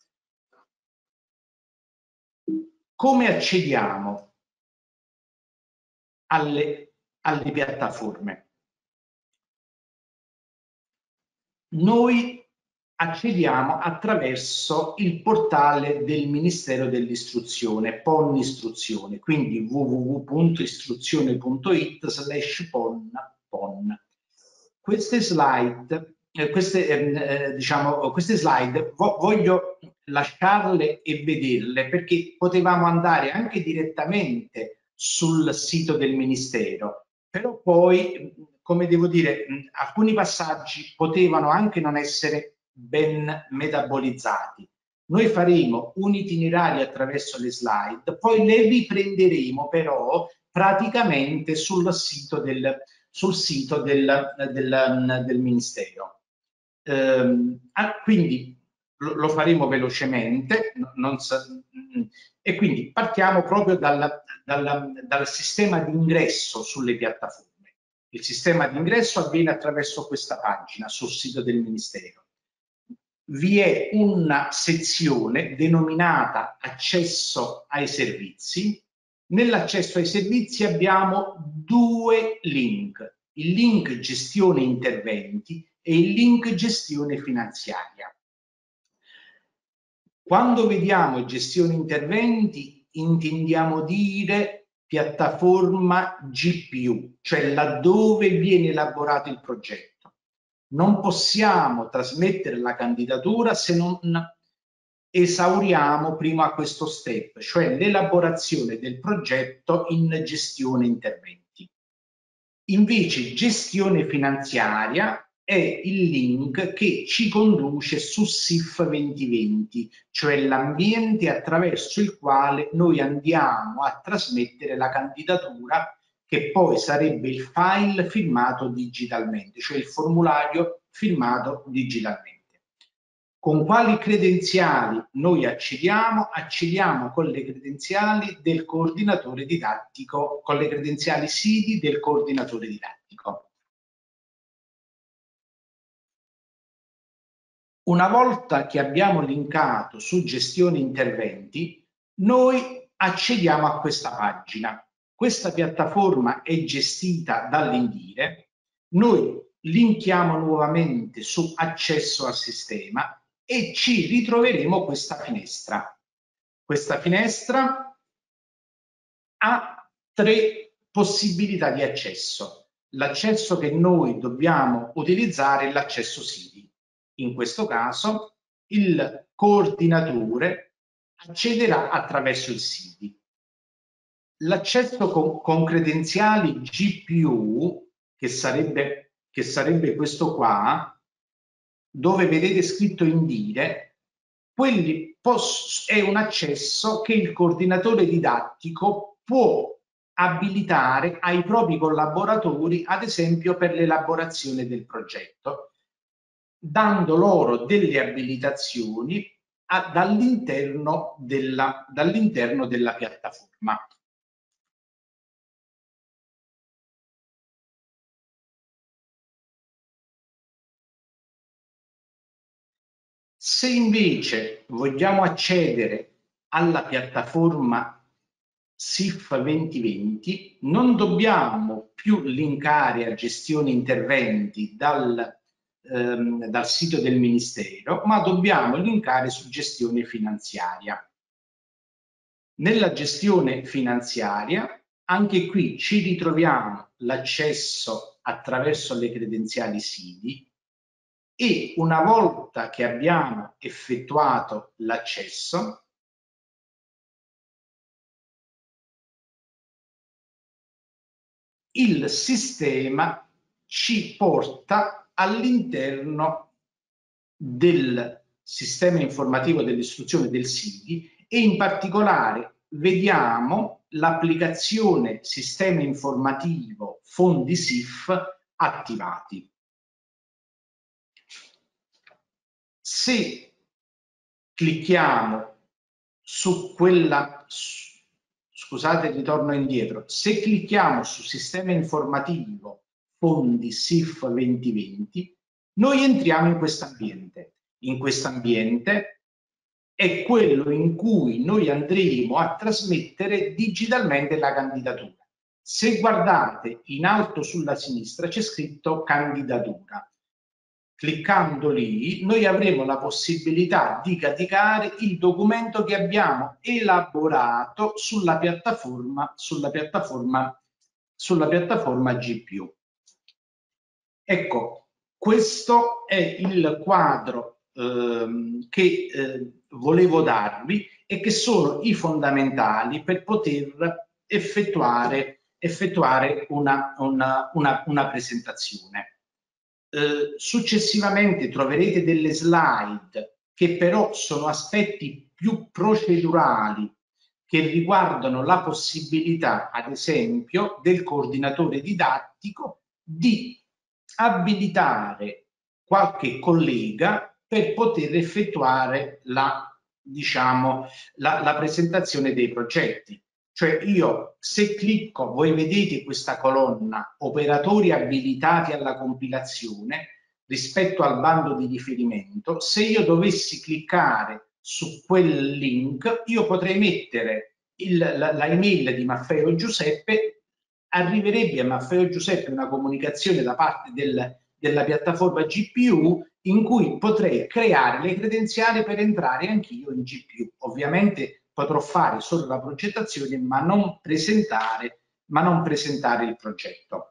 Come accediamo alle piattaforme? Noi accediamo attraverso il portale del Ministero dell'Istruzione, PON Istruzione, quindi www.istruzione.it/PON. Queste slide, voglio lasciarle e vederle, perché potevamo andare anche direttamente sul sito del Ministero, però poi, come devo dire, alcuni passaggi potevano anche non essere ben metabolizzati. Noi faremo un itinerario attraverso le slide, poi le riprenderemo però praticamente sul sito del Ministero. Quindi lo faremo velocemente, e quindi partiamo proprio dal sistema di ingresso sulle piattaforme. Il sistema di ingresso avviene attraverso questa pagina sul sito del Ministero. Vi è una sezione denominata Accesso ai servizi. Nell'accesso ai servizi abbiamo due link, il link Gestione interventi e il link Gestione finanziaria. Quando vediamo Gestione interventi intendiamo dire piattaforma GPU, cioè laddove viene elaborato il progetto. Non possiamo trasmettere la candidatura se non esauriamo prima questo step, cioè l'elaborazione del progetto in gestione interventi. Invece gestione finanziaria è il link che ci conduce su SIF 2020, cioè l'ambiente attraverso il quale noi andiamo a trasmettere la candidatura, che poi sarebbe il file firmato digitalmente, cioè il formulario firmato digitalmente. Con quali credenziali noi accediamo? Accediamo con le credenziali del coordinatore didattico, con le credenziali SIDI del coordinatore didattico. Una volta che abbiamo linkato su gestione interventi, noi accediamo a questa pagina. Questa piattaforma è gestita dall'Indire. Noi linkiamo nuovamente su accesso al sistema e ci ritroveremo questa finestra. Questa finestra ha tre possibilità di accesso. L'accesso che noi dobbiamo utilizzare è l'accesso SIDI. In questo caso il coordinatore accederà attraverso il SIDI. L'accesso con credenziali GPU, che sarebbe questo qua, dove vedete scritto Indire, è un accesso che il coordinatore didattico può abilitare ai propri collaboratori, ad esempio per l'elaborazione del progetto, dando loro delle abilitazioni dall'interno della piattaforma. Se invece vogliamo accedere alla piattaforma SIF 2020, non dobbiamo più linkare a gestione interventi dal sito del Ministero, ma dobbiamo linkare su gestione finanziaria. Nella gestione finanziaria, anche qui ci ritroviamo l'accesso attraverso le credenziali SIDI, e una volta che abbiamo effettuato l'accesso, il sistema ci porta all'interno del sistema informativo dell'istruzione del SIDI e in particolare vediamo l'applicazione sistema informativo fondi SIF attivati. Se clicchiamo su quella, scusate, ritorno indietro, se clicchiamo su sistema informativo fondi SIF 2020, noi entriamo in questo ambiente. In questo ambiente è quello in cui noi andremo a trasmettere digitalmente la candidatura. Se guardate in alto sulla sinistra c'è scritto candidatura. Cliccando lì noi avremo la possibilità di caricare il documento che abbiamo elaborato sulla piattaforma GPU. Ecco, questo è il quadro che volevo darvi e che sono i fondamentali per poter effettuare una presentazione. Successivamente troverete delle slide che però sono aspetti più procedurali che riguardano la possibilità, ad esempio, del coordinatore didattico di abilitare qualche collega per poter effettuare la presentazione dei progetti. Cioè io, se clicco, voi vedete questa colonna operatori abilitati alla compilazione rispetto al bando di riferimento. Se io dovessi cliccare su quel link, io potrei mettere la email di Maffeo Giuseppe, arriverebbe a Maffeo Giuseppe una comunicazione da parte della piattaforma GPU in cui potrei creare le credenziali per entrare anch'io in GPU. Ovviamente potrò fare solo la progettazione ma non presentare il progetto.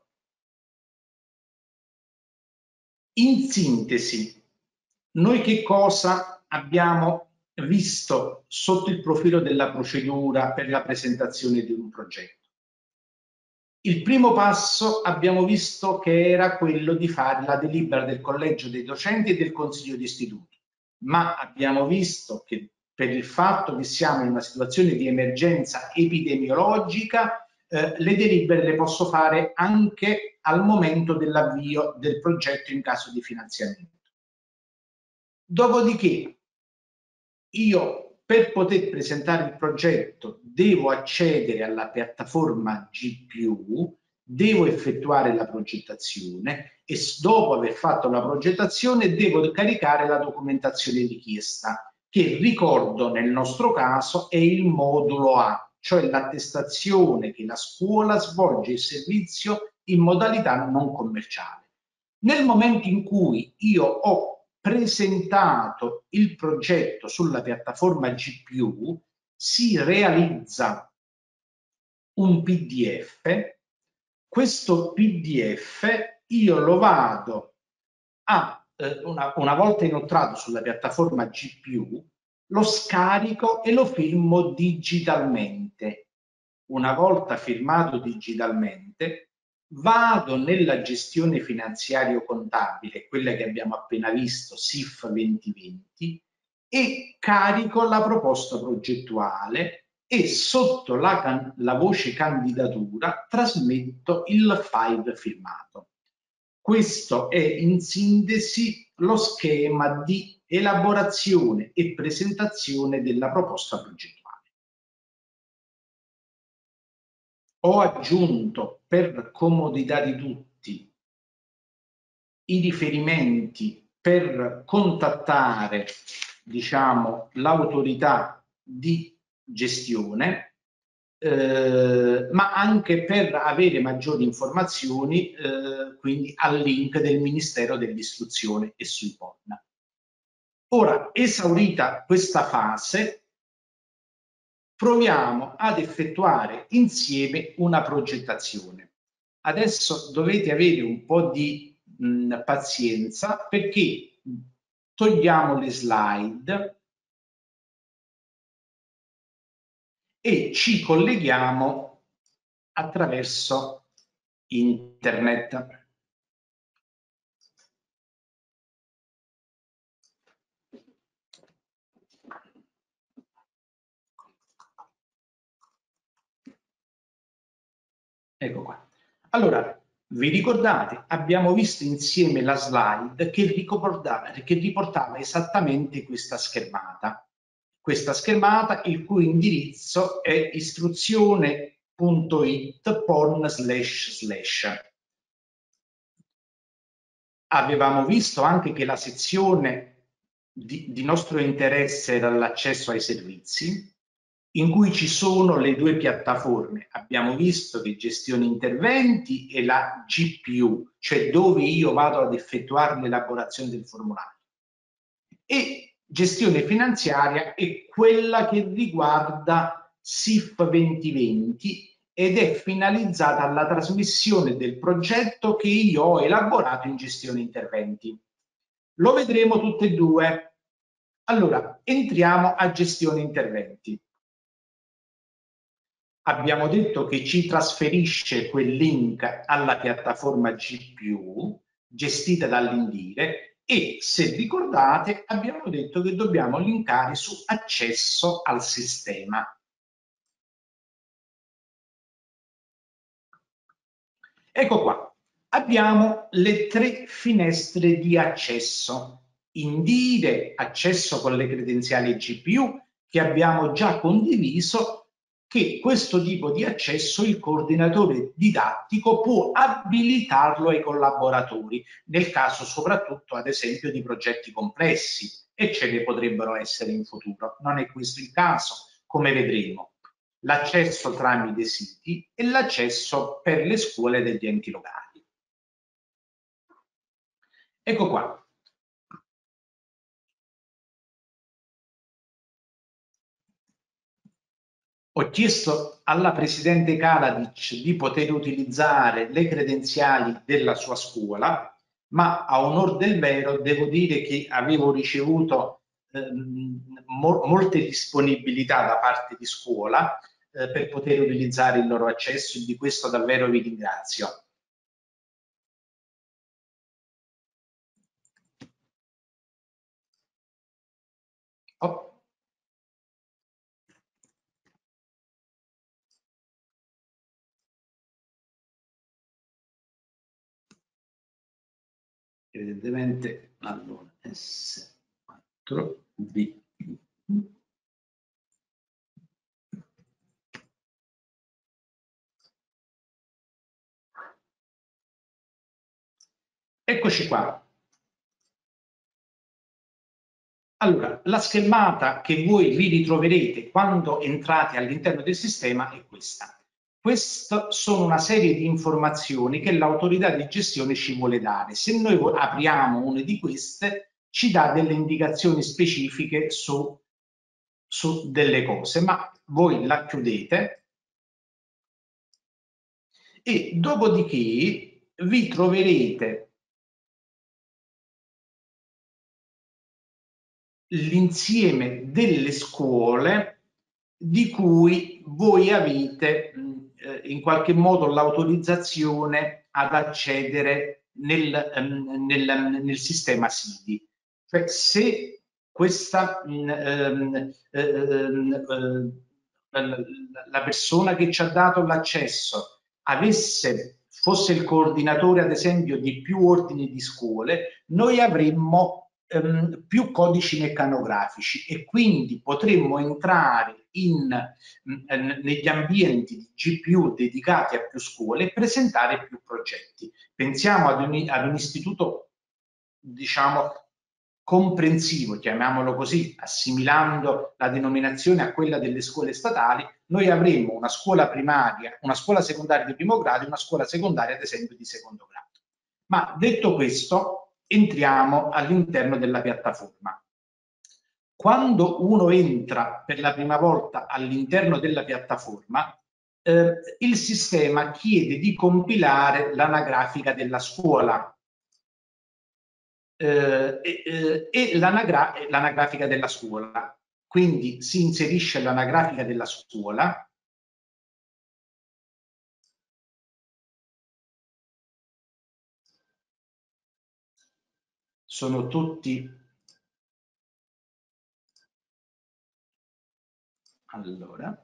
In sintesi, noi che cosa abbiamo visto sotto il profilo della procedura per la presentazione di un progetto? Il primo passo abbiamo visto che era quello di fare la delibera del collegio dei docenti e del consiglio di istituto, ma abbiamo visto che per il fatto che siamo in una situazione di emergenza epidemiologica, le delibere le posso fare anche al momento dell'avvio del progetto in caso di finanziamento. Dopodiché io, per poter presentare il progetto, devo accedere alla piattaforma GPU, devo effettuare la progettazione e dopo aver fatto la progettazione devo caricare la documentazione richiesta, che ricordo nel nostro caso è il modulo A, cioè l'attestazione che la scuola svolge il servizio in modalità non commerciale. Nel momento in cui io ho presentato il progetto sulla piattaforma GPU, si realizza un PDF. Questo PDF io lo vado a, una volta inoltrato sulla piattaforma GPU, lo scarico e lo firmo digitalmente. Una volta firmato digitalmente, vado nella gestione finanziario-contabile, quella che abbiamo appena visto, SIF 2020, e carico la proposta progettuale e sotto la voce candidatura trasmetto il file firmato. Questo è in sintesi lo schema di elaborazione e presentazione della proposta progettuale. Ho aggiunto per comodità di tutti i riferimenti per contattare, diciamo, l'autorità di gestione, ma anche per avere maggiori informazioni, quindi al link del Ministero dell'Istruzione e sui PON. Ora, esaurita questa fase, proviamo ad effettuare insieme una progettazione. Adesso dovete avere un po' di pazienza perché togliamo le slide e ci colleghiamo attraverso internet. Ecco qua. Allora, vi ricordate, abbiamo visto insieme la slide che riportava esattamente questa schermata il cui indirizzo è istruzione.it//. Avevamo visto anche che la sezione di nostro interesse era l'accesso ai servizi, in cui ci sono le due piattaforme. Abbiamo visto che gestione interventi e la GPU, cioè dove io vado ad effettuare l'elaborazione del formulario. E gestione finanziaria è quella che riguarda SIF 2020 ed è finalizzata alla trasmissione del progetto che io ho elaborato in gestione interventi. Lo vedremo tutte e due. Allora, entriamo a gestione interventi. Abbiamo detto che ci trasferisce quel link alla piattaforma GPU gestita dall'Indire e, se ricordate, abbiamo detto che dobbiamo linkare su accesso al sistema. Ecco qua, abbiamo le tre finestre di accesso. Indire, accesso con le credenziali GPU, che abbiamo già condiviso, che questo tipo di accesso il coordinatore didattico può abilitarlo ai collaboratori, nel caso soprattutto ad esempio di progetti complessi, e ce ne potrebbero essere in futuro. Non è questo il caso, come vedremo. L'accesso tramite siti e l'accesso per le scuole degli enti locali. Ecco qua. Ho chiesto alla Presidente Kaladic di poter utilizzare le credenziali della sua scuola, ma a onor del vero devo dire che avevo ricevuto molte disponibilità da parte di scuola per poter utilizzare il loro accesso, e di questo davvero vi ringrazio. Oh. Evidentemente, allora, S4B. Eccoci qua. Allora, la schermata che voi vi ritroverete quando entrate all'interno del sistema è questa. Queste sono una serie di informazioni che l'autorità di gestione ci vuole dare. Se noi apriamo una di queste, ci dà delle indicazioni specifiche su delle cose, ma voi la chiudete e dopodiché vi troverete l'insieme delle scuole di cui voi avete in qualche modo l'autorizzazione ad accedere nel sistema siti. Cioè, se questa la persona che ci ha dato l'accesso fosse il coordinatore ad esempio di più ordini di scuole, noi avremmo più codici meccanografici e quindi potremmo entrare negli ambienti di GPU dedicati a più scuole e presentare più progetti. Pensiamo ad un istituto, diciamo, comprensivo, chiamiamolo così, assimilando la denominazione a quella delle scuole statali. Noi avremmo una scuola primaria, una scuola secondaria di primo grado e una scuola secondaria ad esempio di secondo grado. Ma detto questo, entriamo all'interno della piattaforma. Quando uno entra per la prima volta all'interno della piattaforma, il sistema chiede di compilare l'anagrafica della scuola e l'anagrafica della scuola. Quindi si inserisce l'anagrafica della scuola sono tutti... Allora,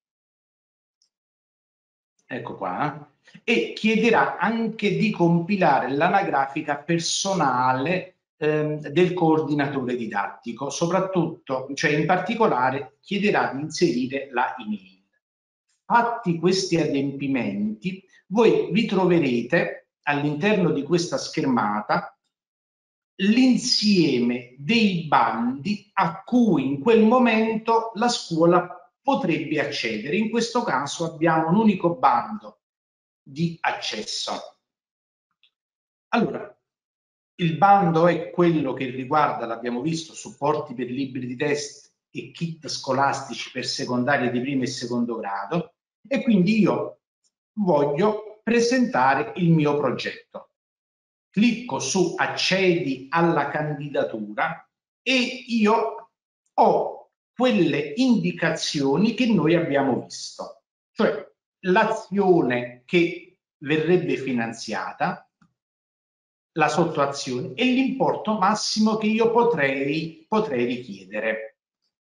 ecco qua, e chiederà anche di compilare l'anagrafica personale del coordinatore didattico, soprattutto, cioè in particolare chiederà di inserire la email. Fatti questi adempimenti, voi vi troverete all'interno di questa schermata l'insieme dei bandi a cui in quel momento la scuola potrebbe accedere. In questo caso abbiamo un unico bando di accesso. Allora, il bando è quello che riguarda, l'abbiamo visto, supporti per libri di testo e kit scolastici per secondarie di primo e secondo grado, e quindi io voglio presentare il mio progetto. Clicco su accedi alla candidatura e io ho quelle indicazioni che noi abbiamo visto, cioè l'azione che verrebbe finanziata, la sottoazione e l'importo massimo che io potrei richiedere.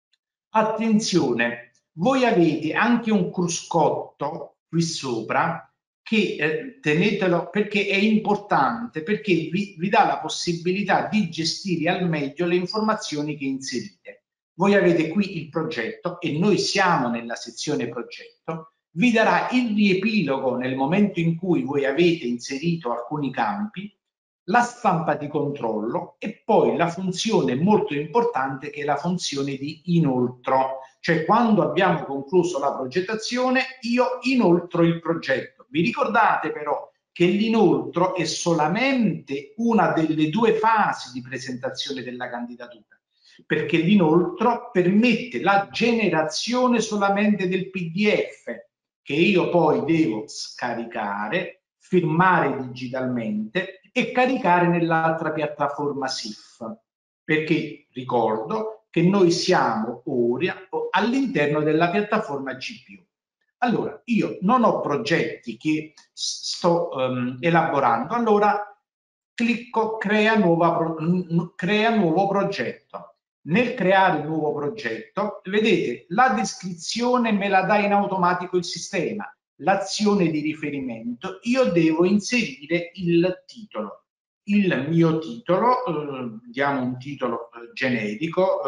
Attenzione, voi avete anche un cruscotto qui sopra che tenetelo perché è importante, perché vi dà la possibilità di gestire al meglio le informazioni che inserite. Voi avete qui il progetto e noi siamo nella sezione progetto, vi darà il riepilogo nel momento in cui voi avete inserito alcuni campi, la stampa di controllo e poi la funzione molto importante che è la funzione di inoltro, cioè quando abbiamo concluso la progettazione io inoltro il progetto. Vi ricordate però che l'inoltro è solamente una delle due fasi di presentazione della candidatura, perché l'inoltro permette la generazione solamente del PDF che io poi devo scaricare, firmare digitalmente e caricare nell'altra piattaforma SIF, perché ricordo che noi siamo ora all'interno della piattaforma GPU. Allora, io non ho progetti che sto elaborando, allora clicco crea nuovo progetto. Nel creare un nuovo progetto, vedete, la descrizione me la dà in automatico il sistema, l'azione di riferimento, io devo inserire il titolo. Il mio titolo, diamo un titolo generico,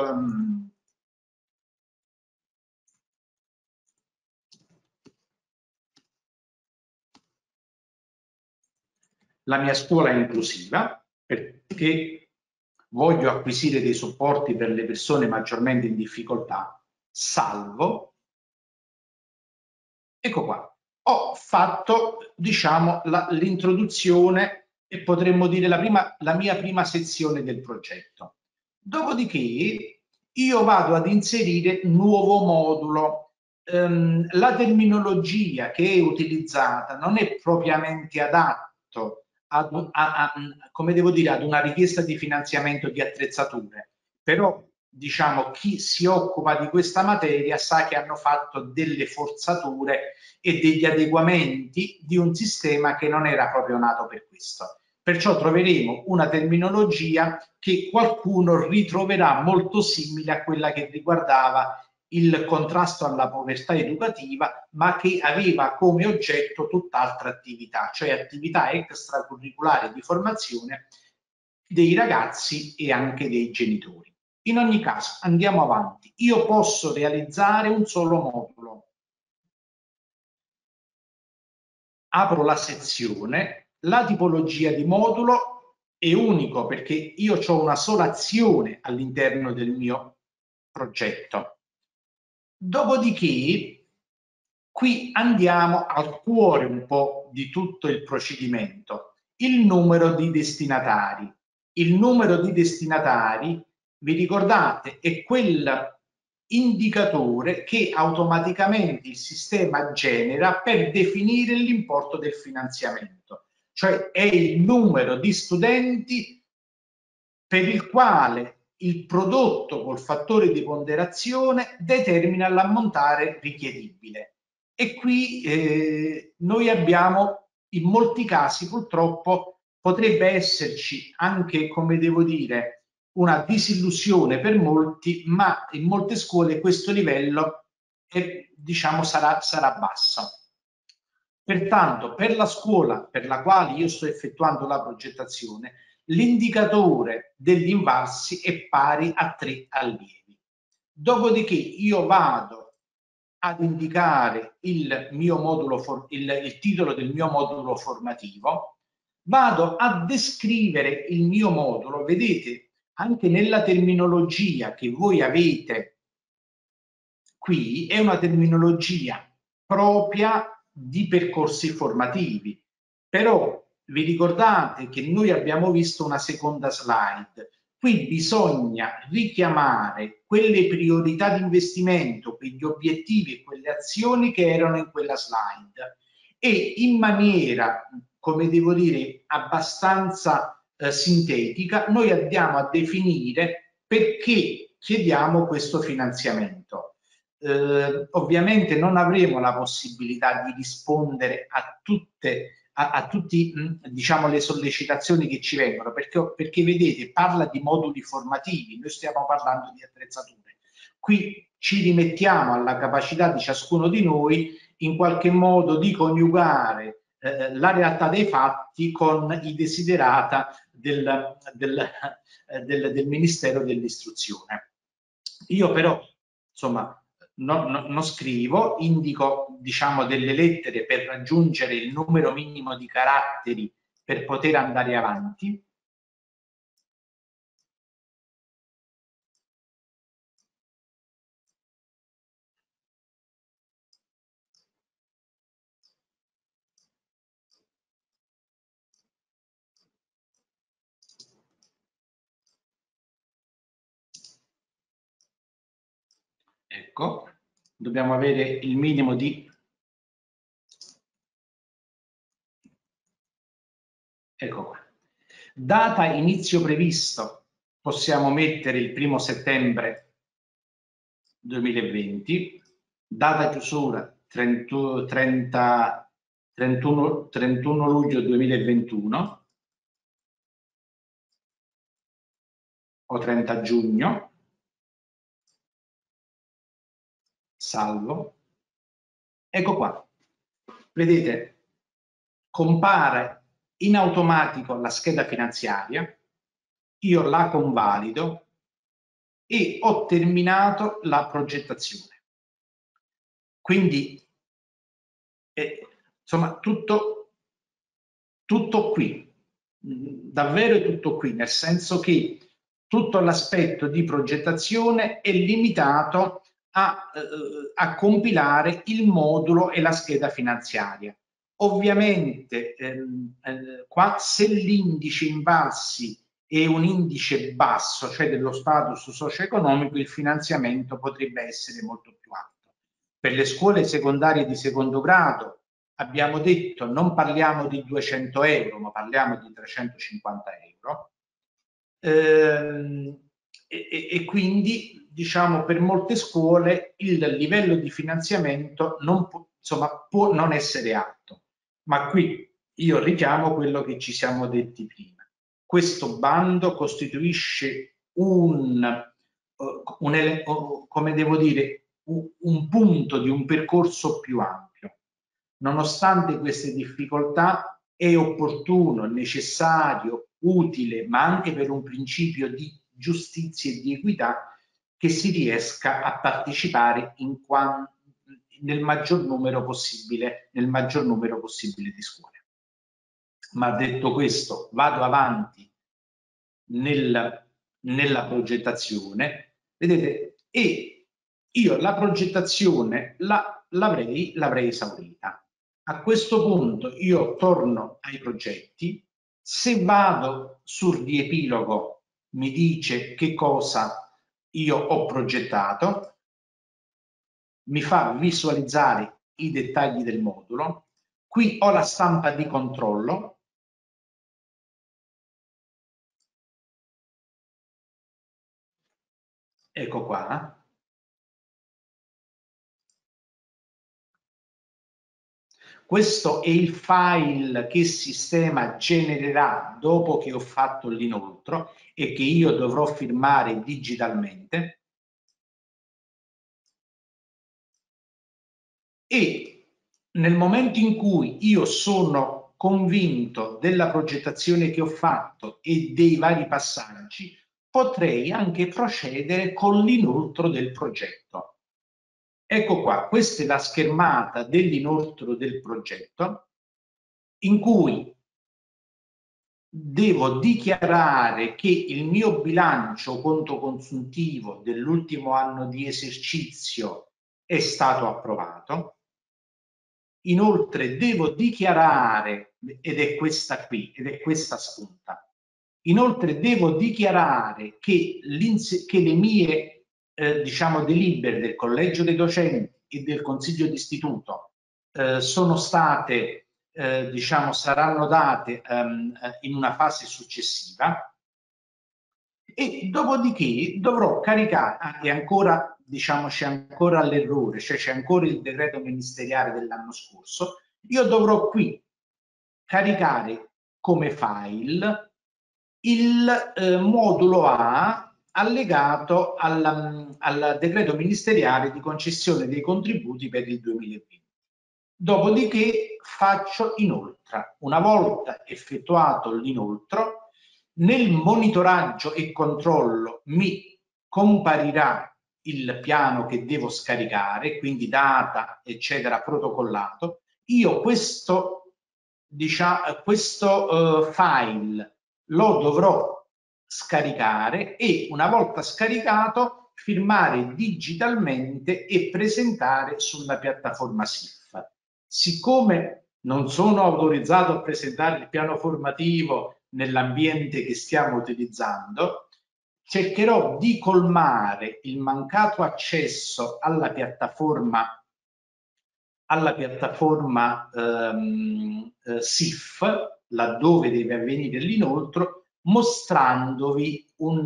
la mia scuola è inclusiva, perché voglio acquisire dei supporti per le persone maggiormente in difficoltà, salvo, ecco qua. Ho fatto, diciamo, l'introduzione e potremmo dire la mia prima sezione del progetto. Dopodiché io vado ad inserire nuovo modulo. La terminologia che è utilizzata non è propriamente adatto come devo dire, ad una richiesta di finanziamento di attrezzature, però diciamo chi si occupa di questa materia sa che hanno fatto delle forzature e degli adeguamenti di un sistema che non era proprio nato per questo. Perciò troveremo una terminologia che qualcuno ritroverà molto simile a quella che riguardava il contrasto alla povertà educativa, ma che aveva come oggetto tutt'altra attività, cioè attività extracurriculari di formazione dei ragazzi e anche dei genitori. In ogni caso, andiamo avanti. Io posso realizzare un solo modulo. Apro la sezione, la tipologia di modulo è unico perché io ho una sola azione all'interno del mio progetto. Dopodiché, qui andiamo al cuore un po' di tutto il procedimento, il numero di destinatari. Il numero di destinatari, vi ricordate, è quel indicatore che automaticamente il sistema genera per definire l'importo del finanziamento, cioè è il numero di studenti per il quale il prodotto col fattore di ponderazione determina l'ammontare richiedibile. E qui noi abbiamo in molti casi purtroppo potrebbe esserci anche, come devo dire, una disillusione per molti, ma in molte scuole questo livello diciamo sarà basso. Pertanto, per la scuola per la quale io sto effettuando la progettazione, l'indicatore degli invalsi è pari a 3 allievi. Dopodiché io vado ad indicare il titolo del mio modulo formativo, vado a descrivere il mio modulo. Vedete, anche nella terminologia che voi avete qui, è una terminologia propria di percorsi formativi. Però vi ricordate che noi abbiamo visto una seconda slide. Qui bisogna richiamare quelle priorità di investimento, quegli obiettivi e quelle azioni che erano in quella slide e in maniera, come devo dire, abbastanza sintetica, noi andiamo a definire perché chiediamo questo finanziamento. Ovviamente non avremo la possibilità di rispondere a tutte diciamo le sollecitazioni che ci vengono, perché vedete, parla di moduli formativi, noi stiamo parlando di attrezzature. Qui ci rimettiamo alla capacità di ciascuno di noi in qualche modo di coniugare la realtà dei fatti con i desiderata del Ministero dell'Istruzione. Io però, insomma, non scrivo, indico diciamo delle lettere per raggiungere il numero minimo di caratteri per poter andare avanti. Ecco, dobbiamo avere il minimo di... Ecco qua. Data inizio previsto, possiamo mettere il 1° settembre 2020, data chiusura 31 luglio 2021 o 30 giugno, salvo. Ecco qua, vedete, compare in automatico la scheda finanziaria, io la convalido e ho terminato la progettazione. Quindi, insomma, tutto qui, davvero tutto qui, nel senso che tutto l'aspetto di progettazione è limitato a compilare il modulo e la scheda finanziaria. Ovviamente qua se l'indice invalsi è un indice basso, cioè dello status socio-economico, il finanziamento potrebbe essere molto più alto. Per le scuole secondarie di secondo grado abbiamo detto non parliamo di 200 euro, ma parliamo di 350 euro. E quindi diciamo per molte scuole il livello di finanziamento può non essere alto, ma qui io richiamo quello che ci siamo detti prima. Questo bando costituisce come devo dire, un punto di un percorso più ampio. Nonostante queste difficoltà è opportuno, necessario, utile, ma anche per un principio di giustizia e di equità, che si riesca a partecipare nel maggior numero possibile di scuole. Ma detto questo, vado avanti nella progettazione, vedete, e io la progettazione l'avrei esaurita. A questo punto io torno ai progetti, se vado sul riepilogo mi dice che cosa io ho progettato, mi fa visualizzare i dettagli del modulo, qui ho la stampa di controllo, ecco qua. Questo è il file che il sistema genererà dopo che ho fatto l'inoltro e che io dovrò firmare digitalmente. E nel momento in cui io sono convinto della progettazione che ho fatto e dei vari passaggi, potrei anche procedere con l'inoltro del progetto. Ecco qua, questa è la schermata dell'inoltro del progetto, in cui devo dichiarare che il mio bilancio conto consuntivo dell'ultimo anno di esercizio è stato approvato. Inoltre devo dichiarare, ed è questa qui, ed è questa spunta, inoltre devo dichiarare che le mie diciamo delibere del collegio dei docenti e del consiglio d'istituto sono state diciamo saranno date in una fase successiva, e dopodiché dovrò caricare, e ancora diciamo c'è ancora l'errore, cioè c'è ancora il decreto ministeriale dell'anno scorso, io dovrò qui caricare come file il modulo A allegato al decreto ministeriale di concessione dei contributi per il 2020. Dopodiché faccio inoltre. Una volta effettuato l'inoltro, nel monitoraggio e controllo mi comparirà il piano che devo scaricare, quindi data, eccetera, protocollato. Io questo file lo dovrò scaricare e una volta scaricato firmare digitalmente e presentare sulla piattaforma SIF. Siccome non sono autorizzato a presentare il piano formativo nell'ambiente che stiamo utilizzando, cercherò di colmare il mancato accesso alla piattaforma SIF, laddove deve avvenire l'inoltro, mostrandovi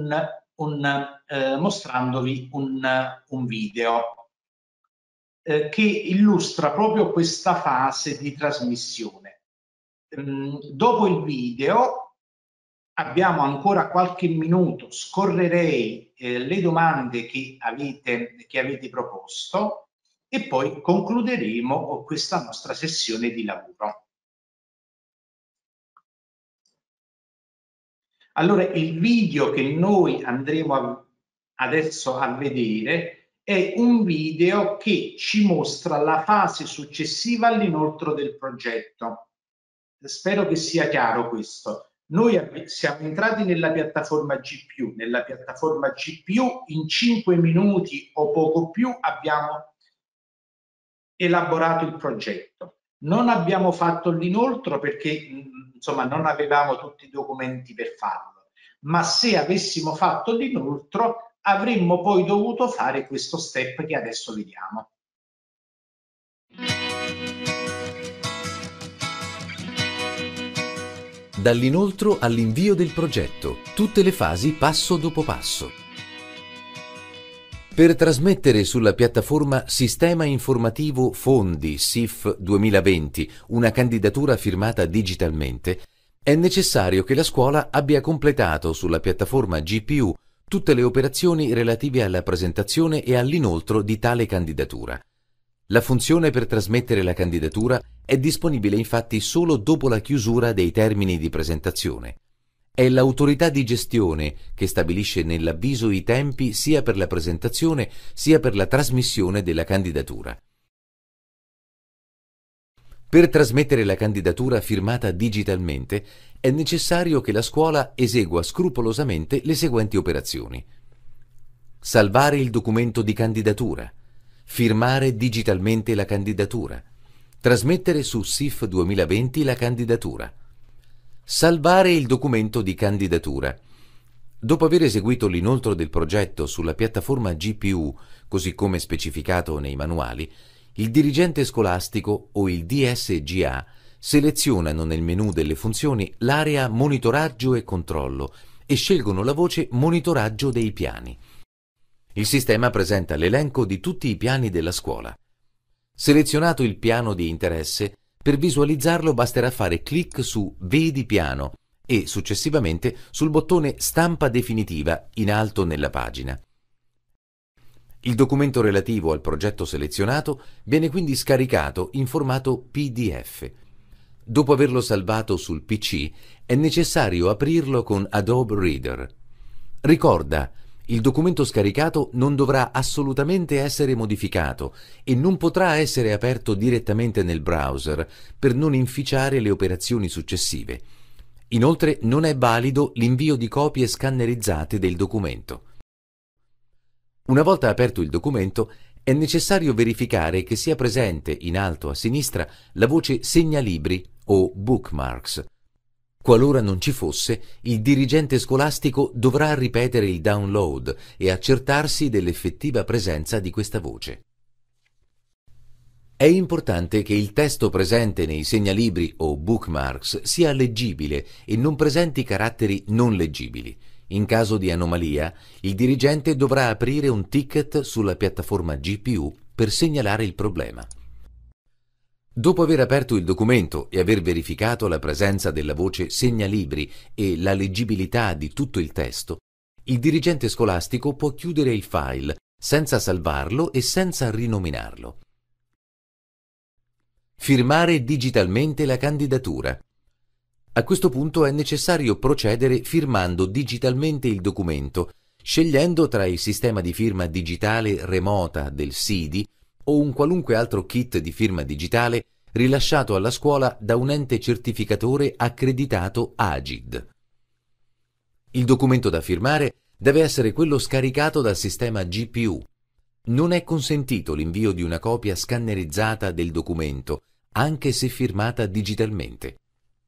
un video che illustra proprio questa fase di trasmissione. Dopo il video abbiamo ancora qualche minuto, scorrerei le domande che avete proposto e poi concluderemo questa nostra sessione di lavoro. Allora, il video che noi andremo adesso a vedere è un video che ci mostra la fase successiva all'inoltro del progetto. Spero che sia chiaro questo. Noi siamo entrati nella piattaforma GPU. Nella piattaforma GPU in 5 minuti o poco più abbiamo elaborato il progetto. Non abbiamo fatto l'inoltro perché insomma non avevamo tutti i documenti per farlo, ma se avessimo fatto l'inoltro avremmo poi dovuto fare questo step che adesso vediamo. Dall'inoltro all'invio del progetto, tutte le fasi passo dopo passo. Per trasmettere sulla piattaforma Sistema Informativo Fondi SIF 2020 una candidatura firmata digitalmente, è necessario che la scuola abbia completato sulla piattaforma GPU tutte le operazioni relative alla presentazione e all'inoltro di tale candidatura. La funzione per trasmettere la candidatura è disponibile infatti solo dopo la chiusura dei termini di presentazione. È l'autorità di gestione che stabilisce nell'avviso i tempi sia per la presentazione sia per la trasmissione della candidatura. Per trasmettere la candidatura firmata digitalmente è necessario che la scuola esegua scrupolosamente le seguenti operazioni: salvare il documento di candidatura, firmare digitalmente la candidatura, trasmettere su SIF 2020 la candidatura, salvare il documento di candidatura. Dopo aver eseguito l'inoltro del progetto sulla piattaforma GPU, così come specificato nei manuali, il dirigente scolastico o il DSGA selezionano nel menu delle funzioni l'area monitoraggio e controllo e scelgono la voce monitoraggio dei piani. Il sistema presenta l'elenco di tutti i piani della scuola. Selezionato il piano di interesse, Per visualizzarlo basterà fare clic su Vedi piano e successivamente sul bottone Stampa definitiva in alto nella pagina. Il documento relativo al progetto selezionato viene quindi scaricato in formato PDF. Dopo averlo salvato sul PC, è necessario aprirlo con Adobe Reader. Ricorda, il documento scaricato non dovrà assolutamente essere modificato e non potrà essere aperto direttamente nel browser per non inficiare le operazioni successive. Inoltre non è valido l'invio di copie scannerizzate del documento. Una volta aperto il documento, è necessario verificare che sia presente in alto a sinistra la voce Segnalibri o Bookmarks. Qualora non ci fosse, il dirigente scolastico dovrà ripetere il download e accertarsi dell'effettiva presenza di questa voce. È importante che il testo presente nei segnalibri o bookmarks sia leggibile e non presenti caratteri non leggibili. In caso di anomalia, il dirigente dovrà aprire un ticket sulla piattaforma GPU per segnalare il problema. Dopo aver aperto il documento e aver verificato la presenza della voce Segnalibri e la leggibilità di tutto il testo, il dirigente scolastico può chiudere il file senza salvarlo e senza rinominarlo. Firmare digitalmente la candidatura. A questo punto è necessario procedere firmando digitalmente il documento, scegliendo tra il sistema di firma digitale remota del SIDI o un qualunque altro kit di firma digitale rilasciato alla scuola da un ente certificatore accreditato AGID. Il documento da firmare deve essere quello scaricato dal sistema GPU. Non è consentito l'invio di una copia scannerizzata del documento, anche se firmata digitalmente.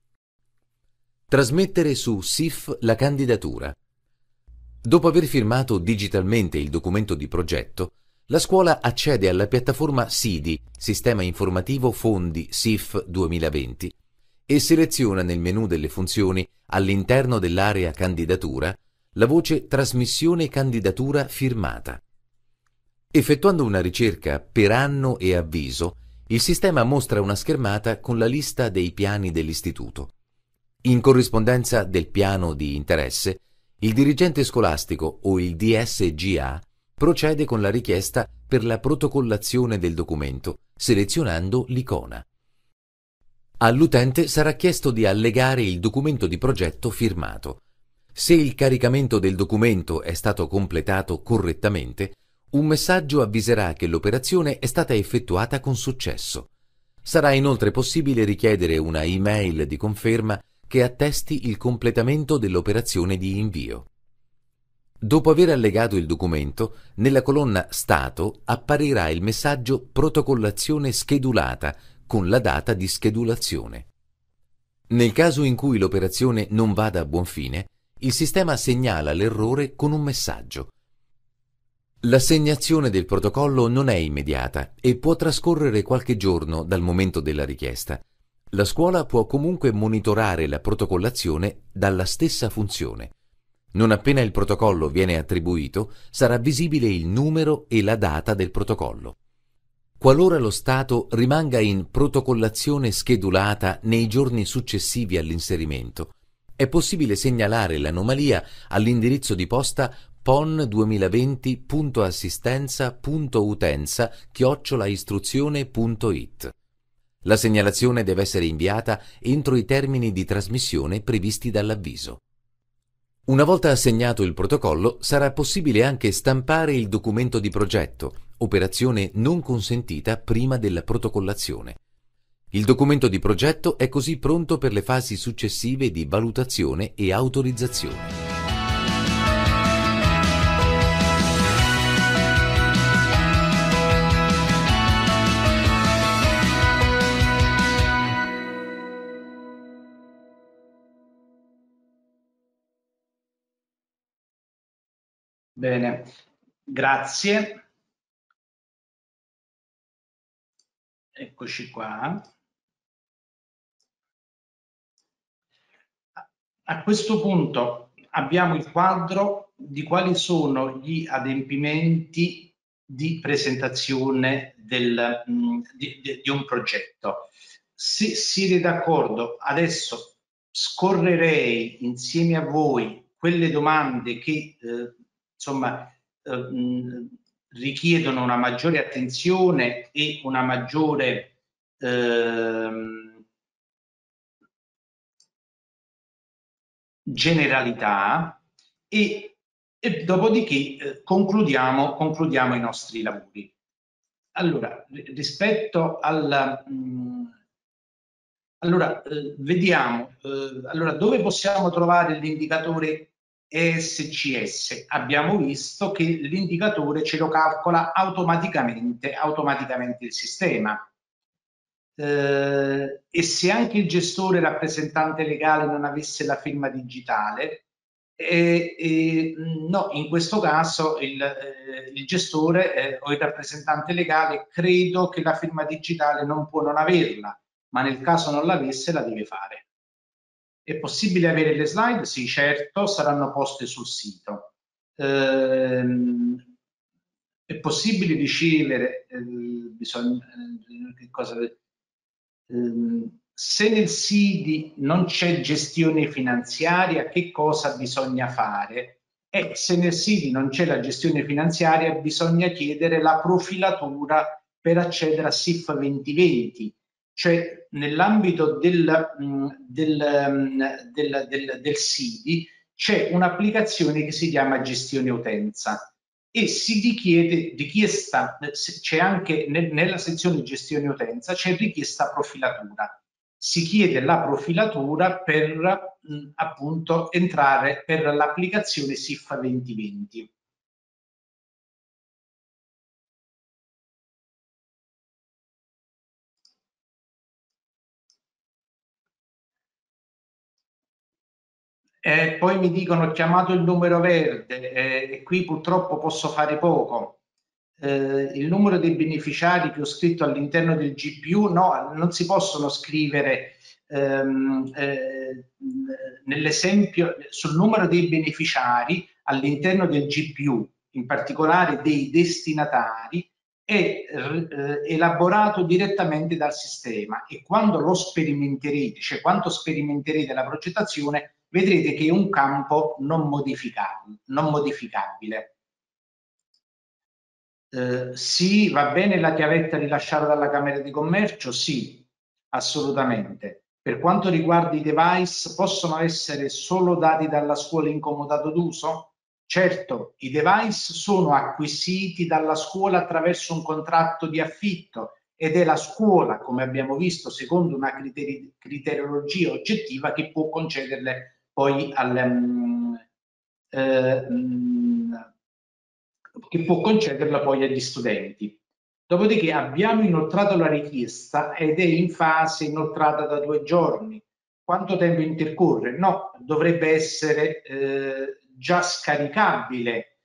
Trasmettere su SIF la candidatura. Dopo aver firmato digitalmente il documento di progetto, la scuola accede alla piattaforma SIDI, Sistema Informativo Fondi SIF 2020, e seleziona nel menu delle funzioni, all'interno dell'area candidatura, la voce Trasmissione candidatura firmata. Effettuando una ricerca per anno e avviso, il sistema mostra una schermata con la lista dei piani dell'istituto. In corrispondenza del piano di interesse, il dirigente scolastico o il DSGA procede con la richiesta per la protocollazione del documento, selezionando l'icona. All'utente sarà chiesto di allegare il documento di progetto firmato. Se il caricamento del documento è stato completato correttamente, un messaggio avviserà che l'operazione è stata effettuata con successo. Sarà inoltre possibile richiedere una email di conferma che attesti il completamento dell'operazione di invio. Dopo aver allegato il documento, nella colonna Stato apparirà il messaggio Protocollazione schedulata con la data di schedulazione. Nel caso in cui l'operazione non vada a buon fine, il sistema segnala l'errore con un messaggio. L'assegnazione del protocollo non è immediata e può trascorrere qualche giorno dal momento della richiesta. La scuola può comunque monitorare la protocollazione dalla stessa funzione. Non appena il protocollo viene attribuito, sarà visibile il numero e la data del protocollo. Qualora lo stato rimanga in protocollazione schedulata nei giorni successivi all'inserimento, è possibile segnalare l'anomalia all'indirizzo di posta pon2020.assistenza.utenza@istruzione.it. La segnalazione deve essere inviata entro i termini di trasmissione previsti dall'avviso. Una volta assegnato il protocollo, sarà possibile anche stampare il documento di progetto, operazione non consentita prima della protocollazione. Il documento di progetto è così pronto per le fasi successive di valutazione e autorizzazione. Bene, grazie. Eccoci qua. A questo punto abbiamo il quadro di quali sono gli adempimenti di presentazione di un progetto. siete d'accordo, adesso scorrerei insieme a voi quelle domande che insomma richiedono una maggiore attenzione e una maggiore generalità e dopodiché concludiamo i nostri lavori. Allora, rispetto alla... vediamo, allora, dove possiamo trovare l'indicatore ESCS? Abbiamo visto che l'indicatore ce lo calcola automaticamente il sistema. E se anche il gestore rappresentante legale non avesse la firma digitale, no, in questo caso il gestore o il rappresentante legale credo che la firma digitale non può non averla, ma nel caso non l'avesse la deve fare. È possibile avere le slide? Sì, certo, saranno poste sul sito. È possibile ricevere, che cosa... se nel SIDI non c'è gestione finanziaria, che cosa bisogna fare? E se nel SIDI non c'è la gestione finanziaria, bisogna chiedere la profilatura per accedere a SIF 2020, cioè nell'ambito del SIDI c'è un'applicazione che si chiama gestione utenza e si richiesta, c'è anche nella sezione gestione utenza, c'è richiesta profilatura. Si chiede la profilatura per appunto entrare per l'applicazione SIF 2020. Poi mi dicono ho chiamato il numero verde e qui purtroppo posso fare poco. Il numero dei beneficiari che ho scritto all'interno del GPU, no, non si possono scrivere nell'esempio sul numero dei beneficiari all'interno del GPU, in particolare dei destinatari, è elaborato direttamente dal sistema e quando lo sperimenterete, cioè quando sperimenterete la progettazione, vedrete che è un campo non modificabile. Sì, va bene la chiavetta rilasciata dalla Camera di Commercio? Sì, assolutamente. Per quanto riguarda i device, possono essere solo dati dalla scuola in comodato d'uso? Certo, i device sono acquisiti dalla scuola attraverso un contratto di affitto ed è la scuola, come abbiamo visto, secondo una criteriologia oggettiva che può concederle poi agli studenti. Dopodiché abbiamo inoltrato la richiesta ed è in fase inoltrata da 2 giorni. Quanto tempo intercorre? No, dovrebbe essere già scaricabile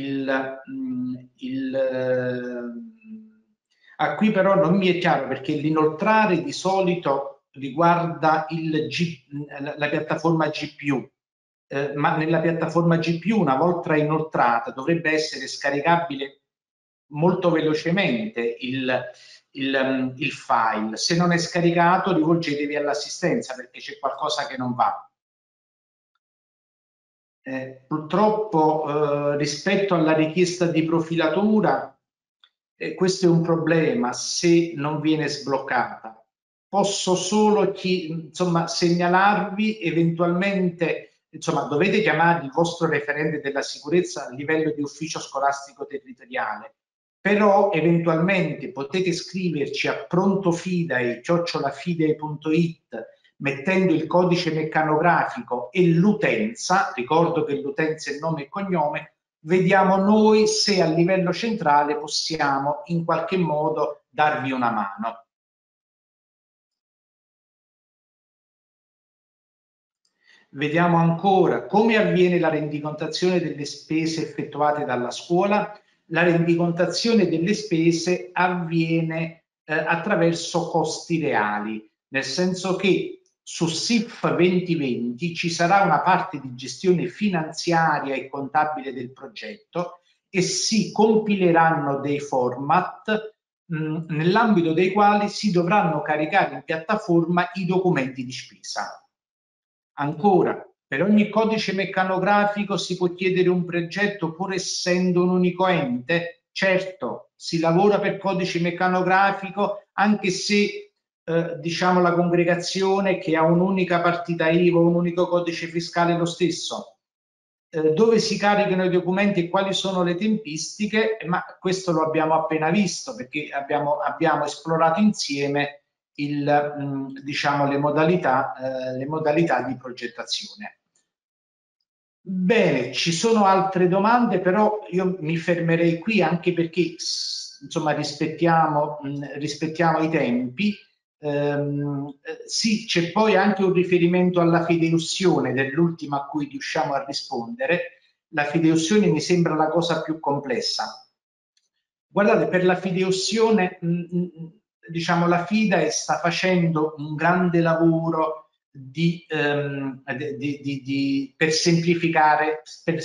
qui però non mi è chiaro perché l'inoltrare di solito riguarda la piattaforma GPU, ma nella piattaforma GPU una volta inoltrata dovrebbe essere scaricabile molto velocemente il file. Se non è scaricato rivolgetevi all'assistenza perché c'è qualcosa che non va. Purtroppo rispetto alla richiesta di profilatura questo è un problema se non viene sbloccata. Posso solo segnalarvi eventualmente, dovete chiamare il vostro referente della sicurezza a livello di ufficio scolastico territoriale, però eventualmente potete scriverci a prontofidei@fidei.it mettendo il codice meccanografico e l'utenza, ricordo che l'utenza è nome e cognome, vediamo noi se a livello centrale possiamo in qualche modo darvi una mano. Vediamo ancora come avviene la rendicontazione delle spese effettuate dalla scuola. La rendicontazione delle spese avviene attraverso costi reali, nel senso che su SIF 2020 ci sarà una parte di gestione finanziaria e contabile del progetto e si compileranno dei format nell'ambito dei quali si dovranno caricare in piattaforma i documenti di spesa. Ancora, per ogni codice meccanografico si può chiedere un progetto pur essendo un unico ente? Certo, si lavora per codice meccanografico anche se diciamo la congregazione che ha un'unica partita IVA, un unico codice fiscale è lo stesso. Dove si caricano i documenti e quali sono le tempistiche, ma questo lo abbiamo appena visto perché abbiamo esplorato insieme diciamo, le modalità di progettazione. Bene, ci sono altre domande, però io mi fermerei qui anche perché insomma rispettiamo i tempi. Sì, c'è poi anche un riferimento alla fideiussione dell'ultima a cui riusciamo a rispondere. La fideiussione mi sembra la cosa più complessa. Guardate, per la fideiussione, diciamo, la FIDAE sta facendo un grande lavoro per semplificare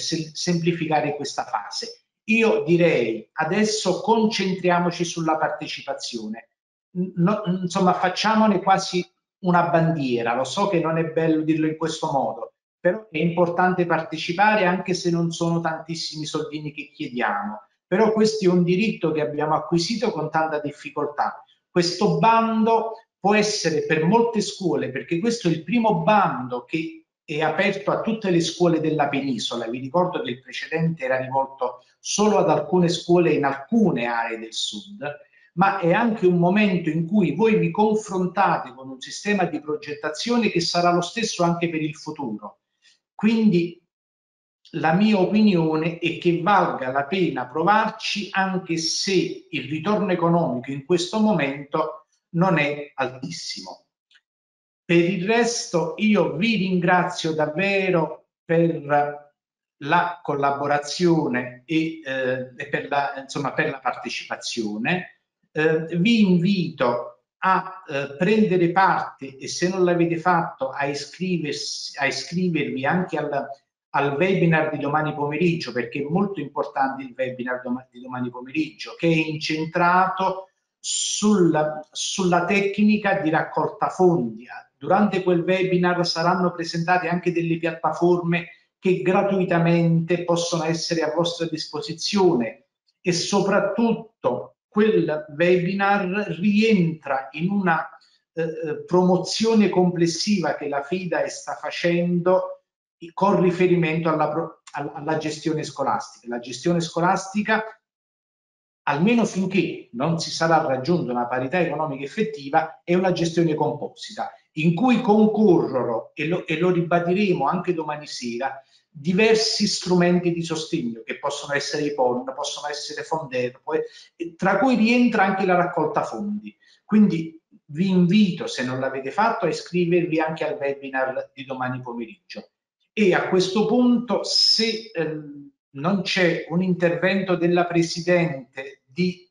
questa fase. Io direi adesso concentriamoci sulla partecipazione. Insomma, facciamone quasi una bandiera. Lo so che non è bello dirlo in questo modo, però è importante partecipare anche se non sono tantissimi soldini che chiediamo. Però questo è un diritto che abbiamo acquisito con tanta difficoltà. Questo bando può essere per molte scuole, perché questo è il primo bando che è aperto a tutte le scuole della penisola. Vi ricordo che il precedente era rivolto solo ad alcune scuole in alcune aree del sud, ma è anche un momento in cui voi vi confrontate con un sistema di progettazione che sarà lo stesso anche per il futuro. Quindi la mia opinione è che valga la pena provarci anche se il ritorno economico in questo momento non è altissimo. Per il resto io vi ringrazio davvero per la collaborazione e per la partecipazione. Vi invito a prendere parte e se non l'avete fatto a iscrivervi anche al webinar di domani pomeriggio, perché è molto importante il webinar di domani pomeriggio, che è incentrato sulla tecnica di raccolta fondi. Durante quel webinar saranno presentate anche delle piattaforme che gratuitamente possono essere a vostra disposizione e soprattutto quel webinar rientra in una promozione complessiva che la FIDAE sta facendo con riferimento alla gestione scolastica. La gestione scolastica, almeno finché non si sarà raggiunta una parità economica effettiva, è una gestione composita, in cui concorrono, e lo ribadiremo anche domani sera, diversi strumenti di sostegno, che possono essere i PON, possono essere Fondero, tra cui rientra anche la raccolta fondi. Quindi vi invito, se non l'avete fatto, a iscrivervi anche al webinar di domani pomeriggio. E a questo punto, se non c'è un intervento della Presidente di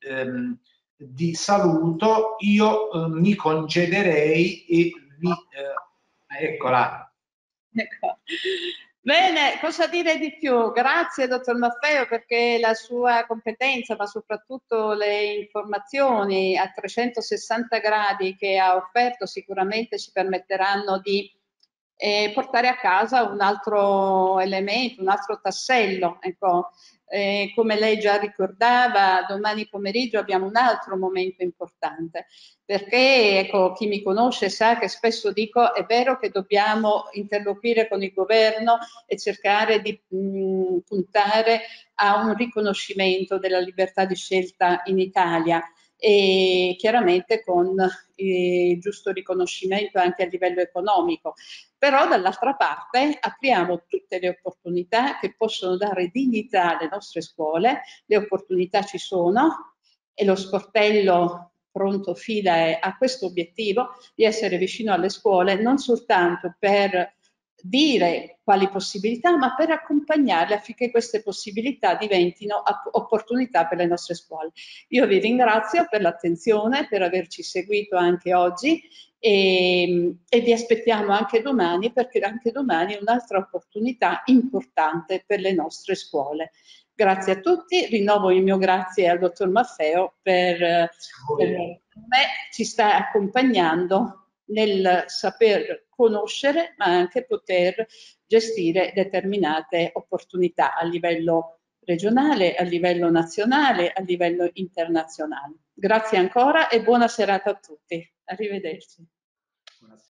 saluto, io mi concederei e eccola. Ecco. Bene, cosa dire di più? Grazie dottor Maffeo, perché la sua competenza, ma soprattutto le informazioni a 360 gradi che ha offerto sicuramente ci permetteranno di portare a casa un altro elemento, un altro tassello. Ecco, come lei già ricordava, domani pomeriggio abbiamo un altro momento importante, perché ecco, chi mi conosce sa che spesso dico è vero che dobbiamo interloquire con il governo e cercare di puntare a un riconoscimento della libertà di scelta in Italia, e chiaramente con il giusto riconoscimento anche a livello economico. Però dall'altra parte apriamo tutte le opportunità che possono dare dignità alle nostre scuole. Le opportunità ci sono e lo sportello Pronto FIDAE ha questo obiettivo di essere vicino alle scuole non soltanto per dire quali possibilità, ma per accompagnarle affinché queste possibilità diventino opportunità per le nostre scuole. Io vi ringrazio per l'attenzione, per averci seguito anche oggi e vi aspettiamo anche domani, perché anche domani è un'altra opportunità importante per le nostre scuole. Grazie a tutti, rinnovo il mio grazie al dottor Maffeo per me ci sta accompagnando nel saper conoscere ma anche poter gestire determinate opportunità a livello regionale, a livello nazionale, a livello internazionale. Grazie ancora e buona serata a tutti. Arrivederci.